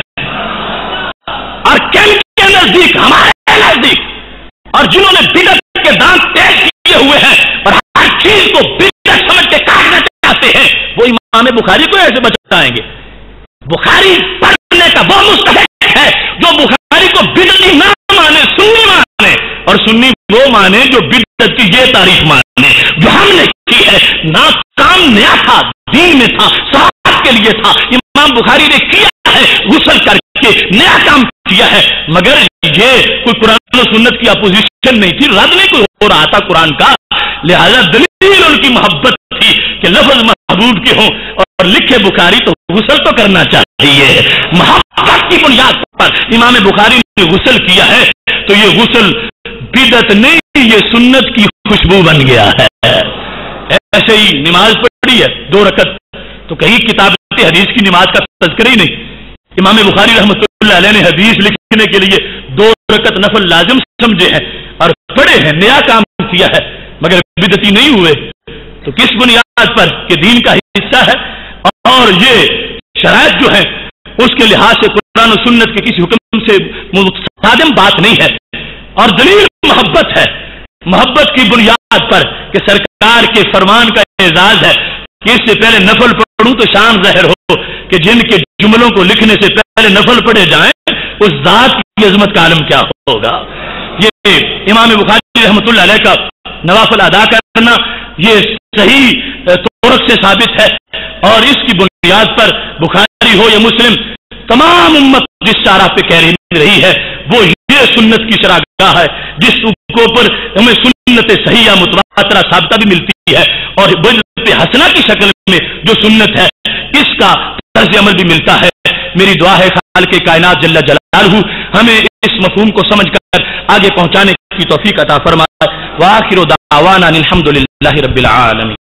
اور کن کے نزدیک، ہمارے نزدیک، اور جنہوں نے بدعت کے دانت تیز کیے ہوئے ہیں اور ہر چیز کو بدعت سمجھ کے کاٹنا چاہتے ہیں، وہ امام بخاری کو ایسے بچائیں گے؟ بخاری پڑھنے کا وہ مستحق ہے جو بخاری کو بدعتی نہ مانے، سنی مانے، اور سنی وہ مانے جو بدعت کی یہ تعریف مانے جو ہم نے کی ہے. نہ کام نیا تھا، دین میں تھا، صحابہ کے لیے تھا. امام بخاری نے کیا ہے غسل کر کے، نیا کام کیا ہے، مگر یہ کوئی قرآن و سنت کی اپوزیشن نہیں تھی، رد نہیں کوئی ہو رہا تھا قرآن کا. لہذا دلیل ان کی محبت تھی کہ لفظ محبوب کے ہوں اور لکھے بخاری تو غسل تو کرنا چاہیے. محبت کی بنیاد پر امام بخاری نے غسل کیا ہے تو یہ غسل بدعت نہیں، یہ سنت کی خوشبو بن گیا ہے. ایسے ہی نماز پڑھی ہے 2 رکعت، تو کہیں کتاب حدیث کی نماز کا تذکرہ ہی نہیں. امام بخاری رحمۃ اللہ علیہ نے حدیث لکھنے کے لیے 2 رکعت نفل لازم سمجھے ہیں اور پڑھے ہیں، نیا کام کیا ہے، مگر بدعتی نہیں ہوئے. تو کس بنیاد پر کہ دین کا حصہ ہے اور یہ شرائط جو ہے اس کے لحاظ سے قرآن و سنت کے کسی حکم سے متصادم بات نہیں ہے. اور دلیل محبت ہے، محبت کی بنیاد پر کہ سرکار کے فرمان کا اعزاز ہے کہ اس سے پہلے نفل پڑھوں تو شان ظاہر ہو کہ جن کے جملوں کو لکھنے سے پہلے نفل پڑھے جائیں اس ذات کی عظمت کا عالم کیا ہوگا. یہ امام بخاری رحمۃ اللہ علیہ کا نوافل ادا کرنا یہ صحیح طرق سے ثابت ہے، اور اس کی بنیاد پر بخاری ہو یا مسلم تمام امت جس شرح پہ کہہ رہی ہے وہ یہ سنت کی شرحگاہ ہے جس کے اوپر ہمیں سنت صحیح یا متواترہ ثابتہ بھی ملتی ہے، اور بدعت حسنہ کی شکل میں جو سنت ہے اس کا طرز عمل بھی ملتا ہے۔ میری دعا ہے خالق کائنات جل جلالہ ہمیں اس مفہوم کو سمجھ کر آگے پہنچانے کی توفیق عطا فرمائے۔ وآخر دعوانا الحمدللہ رب العالمین۔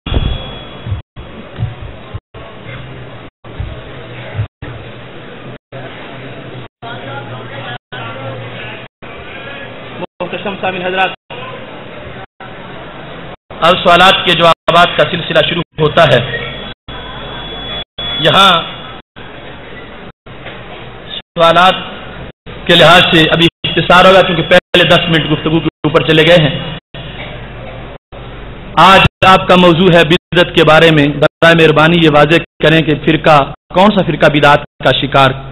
محتشم سامعین حضرات، اب سوالات کے جوابات کا سلسلہ شروع ہوتا ہے۔ یہاں سوالات کے لحاظ سے ابھی اختصار ہوگا کیونکہ پہلے 10 منٹ گفتگو کے اوپر چلے گئے ہیں۔ آج آپ کا موضوع ہے بدعت کے بارے میں۔ برائے مہربانی یہ واضح کریں کہ فرقہ کون سا فرقہ بدعت کا شکار